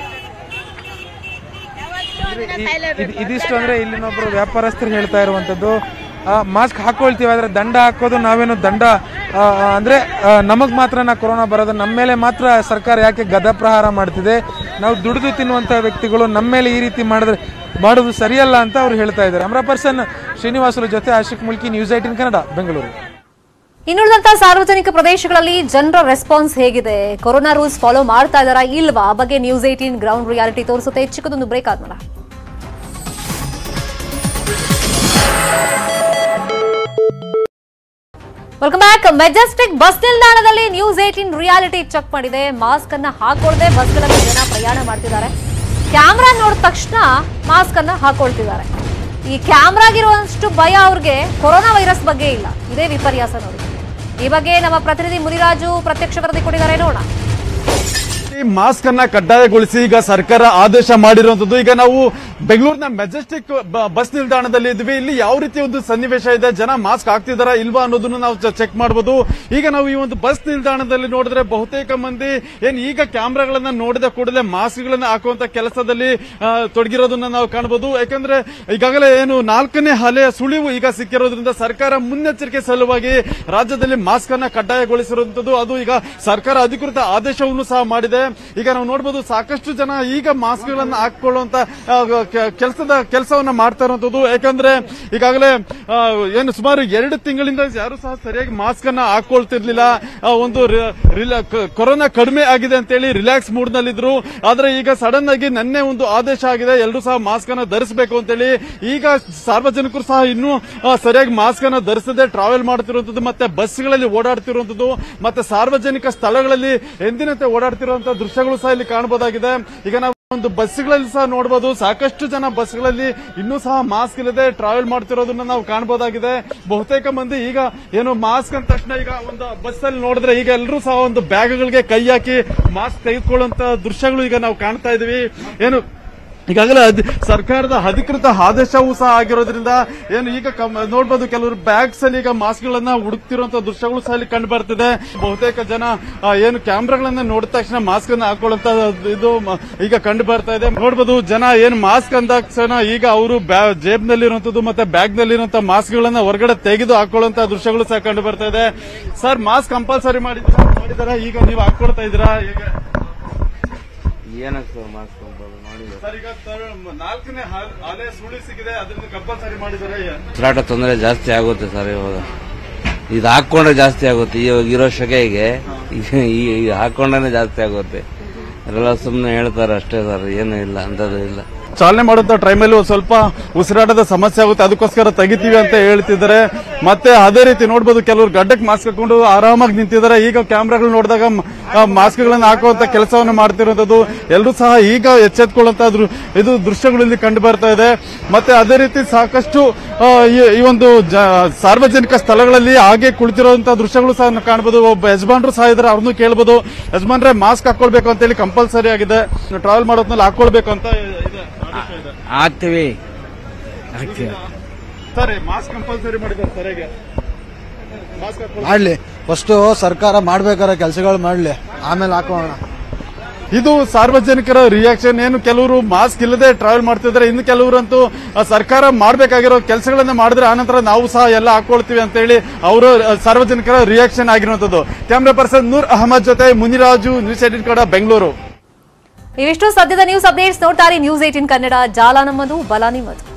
E: ಇದಿಷ್ಟು ಅಂದ್ರೆ ಇಲ್ಲಿನೊಬ್ರು ವ್ಯಾಪಾರಸ್ಥರು ಹೇಳ್ತಾ ಇರುವಂತದ್ದು. ಮಾಸ್ಕ್ ಹಾಕೊಳ್ತೀವಿ, ಆದ್ರೆ ದಂಡ ಹಾಕೋದು ನಾವೇನು ದಂಡ ಅಂದ್ರೆ ನಮಗ್ ಮಾತ್ರ ಕೊರೋನಾ ಬರೋದು, ನಮ್ಮ ಮೇಲೆ ಮಾತ್ರ ಸರ್ಕಾರ ಯಾಕೆ ಗದ ಪ್ರಹಾರ ಮಾಡ್ತಿದೆ? ನಾವು ದುಡಿದು ತಿನ್ನುವಂತಹ ವ್ಯಕ್ತಿಗಳು ನಮ್ಮ ಮೇಲೆ ಈ ರೀತಿ ಮಾಡೋದು ಸರಿಯಲ್ಲ ಅಂತ ಅವ್ರು ಹೇಳ್ತಾ ಇದ್ದಾರೆ. ಕ್ಯಾಮರಾ ಪರ್ಸನ್ ಶ್ರೀನಿವಾಸರ ಜೊತೆ ಆಶಿಕ್ ಮುಲ್ಕಿ, ನ್ಯೂಸ್ 18 ಕನ್ನಡ, ಬೆಂಗಳೂರು.
A: ಇನ್ನುಳಿದಂತಹ ಸಾರ್ವಜನಿಕ ಪ್ರದೇಶಗಳಲ್ಲಿ ಜನರ ರೆಸ್ಪಾನ್ಸ್ ಹೇಗಿದೆ, ಕೊರೋನಾ ರೂಲ್ಸ್ ಫಾಲೋ ಮಾಡ್ತಾ ಇದ್ದಾರಾ ಇಲ್ವಾ ಬಗ್ಗೆ ನ್ಯೂಸ್ 18 ಗ್ರೌಂಡ್ ರಿಯಾಲಿಟಿ ತೋರಿಸುತ್ತೆ. ಚಿಕ್ಕದೊಂದು ಬ್ರೇಕ್ ಆದ್ಮೇಲೆ ವೆಲ್ಕಮ್ ಬ್ಯಾಕ್. ಮೆಜೆಸ್ಟಿಕ್ ಬಸ್ ನಿಲ್ದಾಣದಲ್ಲಿ ನ್ಯೂಸ್ 18 ರಿಯಾಲಿಟಿ ಚೆಕ್ ಮಾಡಿದೆ. ಮಾಸ್ಕ್ ಅನ್ನ ಹಾಕೊಳ್ಳದೆ ಬಸ್ಗಳಲ್ಲಿ ಜನ ಪ್ರಯಾಣ ಮಾಡ್ತಿದ್ದಾರೆ. ಕ್ಯಾಮ್ರಾ ನೋಡಿದ ತಕ್ಷಣ ಮಾಸ್ಕ್ ಅನ್ನ ಹಾಕೊಳ್ತಿದ್ದಾರೆ. ಈ ಕ್ಯಾಮ್ರಾಗಿರುವಷ್ಟು ಭಯ ಅವ್ರಿಗೆ ಕೊರೋನಾ ವೈರಸ್ ಬಗ್ಗೆ ಇಲ್ಲ. ಇದೇ ವಿಪರ್ಯಾಸ ನೋಡಿ. ಈ ಬಗ್ಗೆ ನಮ್ಮ ಪ್ರತಿನಿಧಿ ಮುನಿರಾಜು ಪ್ರತ್ಯಕ್ಷ ವರದಿ ಕೊಟ್ಟಿದ್ದಾರೆ, ನೋಡೋಣ.
G: ಮಾಸ್ಕ್ ಅನ್ನ ಕಡ್ಡಾಯಗೊಳಿಸಿ ಈಗ ಸರ್ಕಾರ ಆದೇಶ ಮಾಡಿರುವಂತದ್ದು. ಈಗ ನಾವು ಬೆಂಗಳೂರಿನ ಮೆಜೆಸ್ಟಿಕ್ ಬಸ್ ನಿಲ್ದಾಣದಲ್ಲಿ ಇದ್ವಿ. ಇಲ್ಲಿ ಯಾವ ರೀತಿ ಒಂದು ಸನ್ನಿವೇಶ ಇದೆ, ಜನ ಮಾಸ್ಕ್ ಹಾಕ್ತಿದಾರಾ ಇಲ್ವಾ ಅನ್ನೋದನ್ನು ನಾವು ಚೆಕ್ ಮಾಡಬಹುದು. ಈಗ ನಾವು ಈ ಒಂದು ಬಸ್ ನಿಲ್ದಾಣದಲ್ಲಿ ನೋಡಿದ್ರೆ ಬಹುತೇಕ ಮಂದಿ ಏನ್ ಈಗ ಕ್ಯಾಮ್ರಾಗಳನ್ನ ನೋಡಿದ ಕೂಡಲೇ ಮಾಸ್ಕ್ ಗಳನ್ನ ಹಾಕುವಂತ ಕೆಲಸದಲ್ಲಿ ತೊಡಗಿರೋದನ್ನ ನಾವು ಕಾಣಬಹುದು. ಯಾಕಂದ್ರೆ ಈಗಾಗಲೇ ಏನು 4ನೇ ಅಲೆಯ ಸುಳಿವು ಈಗ ಸಿಕ್ಕಿರೋದ್ರಿಂದ ಸರ್ಕಾರ ಮುನ್ನೆಚ್ಚರಿಕೆ ಸಲುವಾಗಿ ರಾಜ್ಯದಲ್ಲಿ ಮಾಸ್ಕ್ ಅನ್ನ ಕಡ್ಡಾಯಗೊಳಿಸಿರುವಂತದ್ದು. ಅದು ಈಗ ಸರ್ಕಾರ ಅಧಿಕೃತ ಆದೇಶವನ್ನು ಸಹ ಮಾಡಿದೆ. ಈಗ ನಾವು ನೋಡಬಹುದು ಸಾಕಷ್ಟು ಜನ ಈಗ ಮಾಸ್ಕ್ ಗಳನ್ನ ಹಾಕೊಳ್ಳುವಂತ ಕೆಲಸವನ್ನ ಮಾಡ್ತಾ ಇರುವಂತದ್ದು. ಯಾಕಂದ್ರೆ ಈಗಾಗಲೇ ಏನು ಸುಮಾರು 2 ತಿಂಗಳಿಂದ ಯಾರು ಸಹ ಸರಿಯಾಗಿ ಮಾಸ್ಕ್ ಅನ್ನ ಹಾಕೊಳ್ತಿರ್ಲಿಲ್ಲ. ಒಂದು ಕೊರೋನಾ ಕಡಿಮೆ ಆಗಿದೆ ಅಂತೇಳಿ ರಿಲ್ಯಾಕ್ಸ್ ಮೂಡ್ ನಲ್ಲಿದ್ರು. ಆದ್ರೆ ಈಗ ಸಡನ್ ಆಗಿ ನಿನ್ನೆ ಒಂದು ಆದೇಶ ಆಗಿದೆ, ಎಲ್ಲರೂ ಸಹ ಮಾಸ್ಕ್ ಅನ್ನ ಧರಿಸಬೇಕು ಅಂತೇಳಿ. ಈಗ ಸಾರ್ವಜನಿಕರು ಸಹ ಇನ್ನೂ ಸರಿಯಾಗಿ ಮಾಸ್ಕ್ ಅನ್ನ ಧರಿಸದೆ ಟ್ರಾವೆಲ್ ಮಾಡ್ತಿರುವಂತದ್ದು, ಮತ್ತೆ ಬಸ್ಗಳಲ್ಲಿ ಓಡಾಡ್ತಿರುವಂತದ್ದು, ಮತ್ತೆ ಸಾರ್ವಜನಿಕ ಸ್ಥಳಗಳಲ್ಲಿ ಎಂದಿನಂತೆ ಓಡಾಡ್ತಿರುವಂತಹ ದೃಶ್ಯಗಳು ಸಹ ಇಲ್ಲಿ ಕಾಣಬಹುದಾಗಿದೆ. ಈಗ ನಾವು ಒಂದು ಬಸ್ಗಳಲ್ಲಿ ಸಹ ನೋಡಬಹುದು, ಸಾಕಷ್ಟು ಜನ ಬಸ್ಗಳಲ್ಲಿ ಇನ್ನೂ ಸಹ ಮಾಸ್ಕ್ ಇಲ್ಲದೆ ಟ್ರಾವೆಲ್ ಮಾಡ್ತಿರೋದನ್ನ ನಾವು ಕಾಣಬಹುದಾಗಿದೆ. ಬಹುತೇಕ ಮಂದಿ ಈಗ ಏನು ಮಾಸ್ಕ್ ಅಂದ ತಕ್ಷಣ ಈಗ ಒಂದು ಬಸ್ ಅಲ್ಲಿ ನೋಡಿದ್ರೆ ಈಗ ಎಲ್ಲರೂ ಸಹ ಒಂದು ಬ್ಯಾಗ್ಗಳಿಗೆ ಕೈ ಹಾಕಿ ಮಾಸ್ಕ್ ತೆಗೆದುಕೊಳ್ಳುವಂತ ದೃಶ್ಯಗಳು ಈಗ ನಾವು ಕಾಣ್ತಾ ಇದೀವಿ. ಏನು ಈಗಾಗಲೇ ಸರ್ಕಾರದ ಅಧಿಕೃತ ಆದೇಶವೂ ಸಹ ಆಗಿರೋದ್ರಿಂದ ಏನು ಈಗ ನೋಡಬಹುದು ಕೆಲವರು ಬ್ಯಾಗ್ಸ್ ಅಲ್ಲಿ ಈಗ ಮಾಸ್ಕ್ ಗಳನ್ನ ಹುಡುಕ್ತಿರುವಂತಹ ದೃಶ್ಯಗಳು ಸಹ ಇಲ್ಲಿ ಕಂಡು ಬರ್ತಿದೆ. ಬಹುತೇಕ ಜನ ಏನು ಕ್ಯಾಮ್ರಾಗಳನ್ನ ನೋಡಿದ ತಕ್ಷಣ ಮಾಸ್ಕ್ ಅನ್ನ ಹಾಕೊಳ್ಳುವಂತ ಇದು ಈಗ ಕಂಡು ಬರ್ತಾ ಇದೆ. ನೋಡಬಹುದು ಜನ ಏನು ಮಾಸ್ಕ್ ಅಂದ ತಕ್ಷಣ ಈಗ ಅವರು ಜೇಬ್ನಲ್ಲಿರುವಂತದ್ದು ಮತ್ತೆ ಬ್ಯಾಗ್ ನಲ್ಲಿರುವಂತಹ ಮಾಸ್ಕ್ ಗಳನ್ನ ಹೊರಗಡೆ ತೆಗೆದು ಹಾಕೊಳ್ಳುವಂತಹ ದೃಶ್ಯಗಳು ಸಹ ಕಂಡು ಬರ್ತಾ ಇದೆ. ಸರ್, ಮಾಸ್ಕ್ ಕಂಪಲ್ಸರಿ ಮಾಡಿದಾರ, ಈಗ ನೀವು ಹಾಕೊಳ್ತಾ ಇದ್ದೀರಾ? ಈಗ
H: ಏನಕ್ಕೆ ಮಾಸ್ಕ್
G: ಸರ್, ಈಗ 4ನೇ ಅಲೆ ಸುಳಿ ಸಿಗಿದೆ, ಅದರಿಂದ ಕಂಪಲ್ಸರಿ ಮಾಡಿದ್ದಾರೆ.
H: ಉಸಿರಾಟ ತೊಂದರೆ ಜಾಸ್ತಿ ಆಗುತ್ತೆ ಸರ್. ಇವಾಗ ಇದು ಹಾಕೊಂಡ್ರೆ ಜಾಸ್ತಿ ಆಗುತ್ತೆ. ಇವಾಗ ಇರೋ ಶೆಕೆಗೆ ಹಾಕೊಂಡ್ರೆ ಜಾಸ್ತಿ ಆಗುತ್ತೆ. ಅವರೆಲ್ಲ ಸುಮ್ಮನೆ ಹೇಳ್ತಾರೆ ಅಷ್ಟೇ ಸರ್, ಏನೂ ಇಲ್ಲ, ಅಂತದ್ದು ಇಲ್ಲ.
G: ಚಾಲನೆ ಮಾಡುವಂತ ಟೈಮಲ್ಲಿ ಸ್ವಲ್ಪ ಉಸಿರಾಟದ ಸಮಸ್ಯೆ ಆಗುತ್ತೆ, ಅದಕ್ಕೋಸ್ಕರ ತೆಗಿತೀವಿ ಅಂತ ಹೇಳ್ತಿದ್ದಾರೆ. ಮತ್ತೆ ಅದೇ ರೀತಿ ನೋಡಬಹುದು ಕೆಲವರು ಗಡ್ಡಕ್ಕೆ ಮಾಸ್ಕ್ ಹಾಕೊಂಡು ಆರಾಮಾಗಿ ನಿಂತಿದ್ದಾರೆ. ಈಗ ಕ್ಯಾಮ್ರಾಗಳು ನೋಡಿದಾಗ ಮಾಸ್ಕ್ ಗಳನ್ನ ಹಾಕುವಂತ ಕೆಲಸವನ್ನು ಮಾಡ್ತಿರುವಂತದ್ದು ಎಲ್ಲರೂ ಸಹ ಈಗ ಎಚ್ಚೆತ್ಕೊಳ್ಳುವಂತ ಇದು ದೃಶ್ಯಗಳು ಇಲ್ಲಿ ಕಂಡು ಬರ್ತಾ ಇದೆ. ಮತ್ತೆ ಅದೇ ರೀತಿ ಸಾಕಷ್ಟು ಈ ಒಂದು ಸಾರ್ವಜನಿಕ ಸ್ಥಳಗಳಲ್ಲಿ ಹಾಗೆ ಕುಳಿತಿರುವಂತಹ ದೃಶ್ಯಗಳು ಸಹ ಕಾಣಬಹುದು. ಒಬ್ಬ ಯಜಮಾನರು ಸಹ ಇದ್ದಾರೆ, ಅವ್ರನ್ನು ಕೇಳಬಹುದು. ಯಜಮಾನ್ರೆ, ಮಾಸ್ಕ್ ಹಾಕೊಳ್ಬೇಕು ಅಂತ ಹೇಳಿ ಕಂಪಲ್ಸರಿ ಆಗಿದೆ, ಟ್ರಾವೆಲ್ ಮಾಡೋದ್ನಲ್ಲಿ ಹಾಕೊಳ್ಬೇಕು ಅಂತ
H: ಆಗ್ತೀವಿ
G: ಸರ್. ಮಾಸ್ಕ್ ಕಂಪಲ್ಸರಿ ಮಾಡಿದ್ದಾರೆ ಸರಿಯಾಗಿ.
I: ಮಾಡ್ಲಿ, ಫಸ್ಟ್ ಸರ್ಕಾರ ಮಾಡ್ಬೇಕಾದ್ರೆ ಕೆಲಸಗಳು ಮಾಡ್ಲಿ, ಆಮೇಲೆ ಹಾಕೋಣ.
G: ಇದು ಸಾರ್ವಜನಿಕರ ರಿಯಾಕ್ಷನ್. ಏನು ಕೆಲವರು ಮಾಸ್ಕ್ ಇಲ್ಲದೆ ಟ್ರಾವೆಲ್ ಮಾಡ್ತಿದ್ದಾರೆ, ಇನ್ನು ಕೆಲವರಂತೂ ಸರ್ಕಾರ ಮಾಡಬೇಕಾಗಿರೋ ಕೆಲಸಗಳನ್ನ ಮಾಡಿದ್ರೆ ಆನಂತರ ನಾವು ಸಹ ಎಲ್ಲ ಹಾಕೊಳ್ತೀವಿ ಅಂತ ಹೇಳಿ ಅವರು ಸಾರ್ವಜನಿಕರ ರಿಯಾಕ್ಷನ್ ಆಗಿರುವಂತದ್ದು. ಕ್ಯಾಮ್ರಾ ಪರ್ಸನ್ ನೂರ್ ಅಹಮದ್ ಜೊತೆ ಮುನಿರಾಜು, ನ್ಯೂಸ್ 18 ಕನ್ನಡ, ಬೆಂಗಳೂರು.
A: ಇವಿಷ್ಟು ಸದ್ಯದ ನ್ಯೂಸ್ ಅಪ್ಡೇಟ್ಸ್. ನೋಡ್ತಾರೆ ನ್ಯೂಸ್ 18 ಕನ್ನಡ. ಜಾಲ ನಮ್ಮದು, ಬಲ ನಿಮ್ಮದು.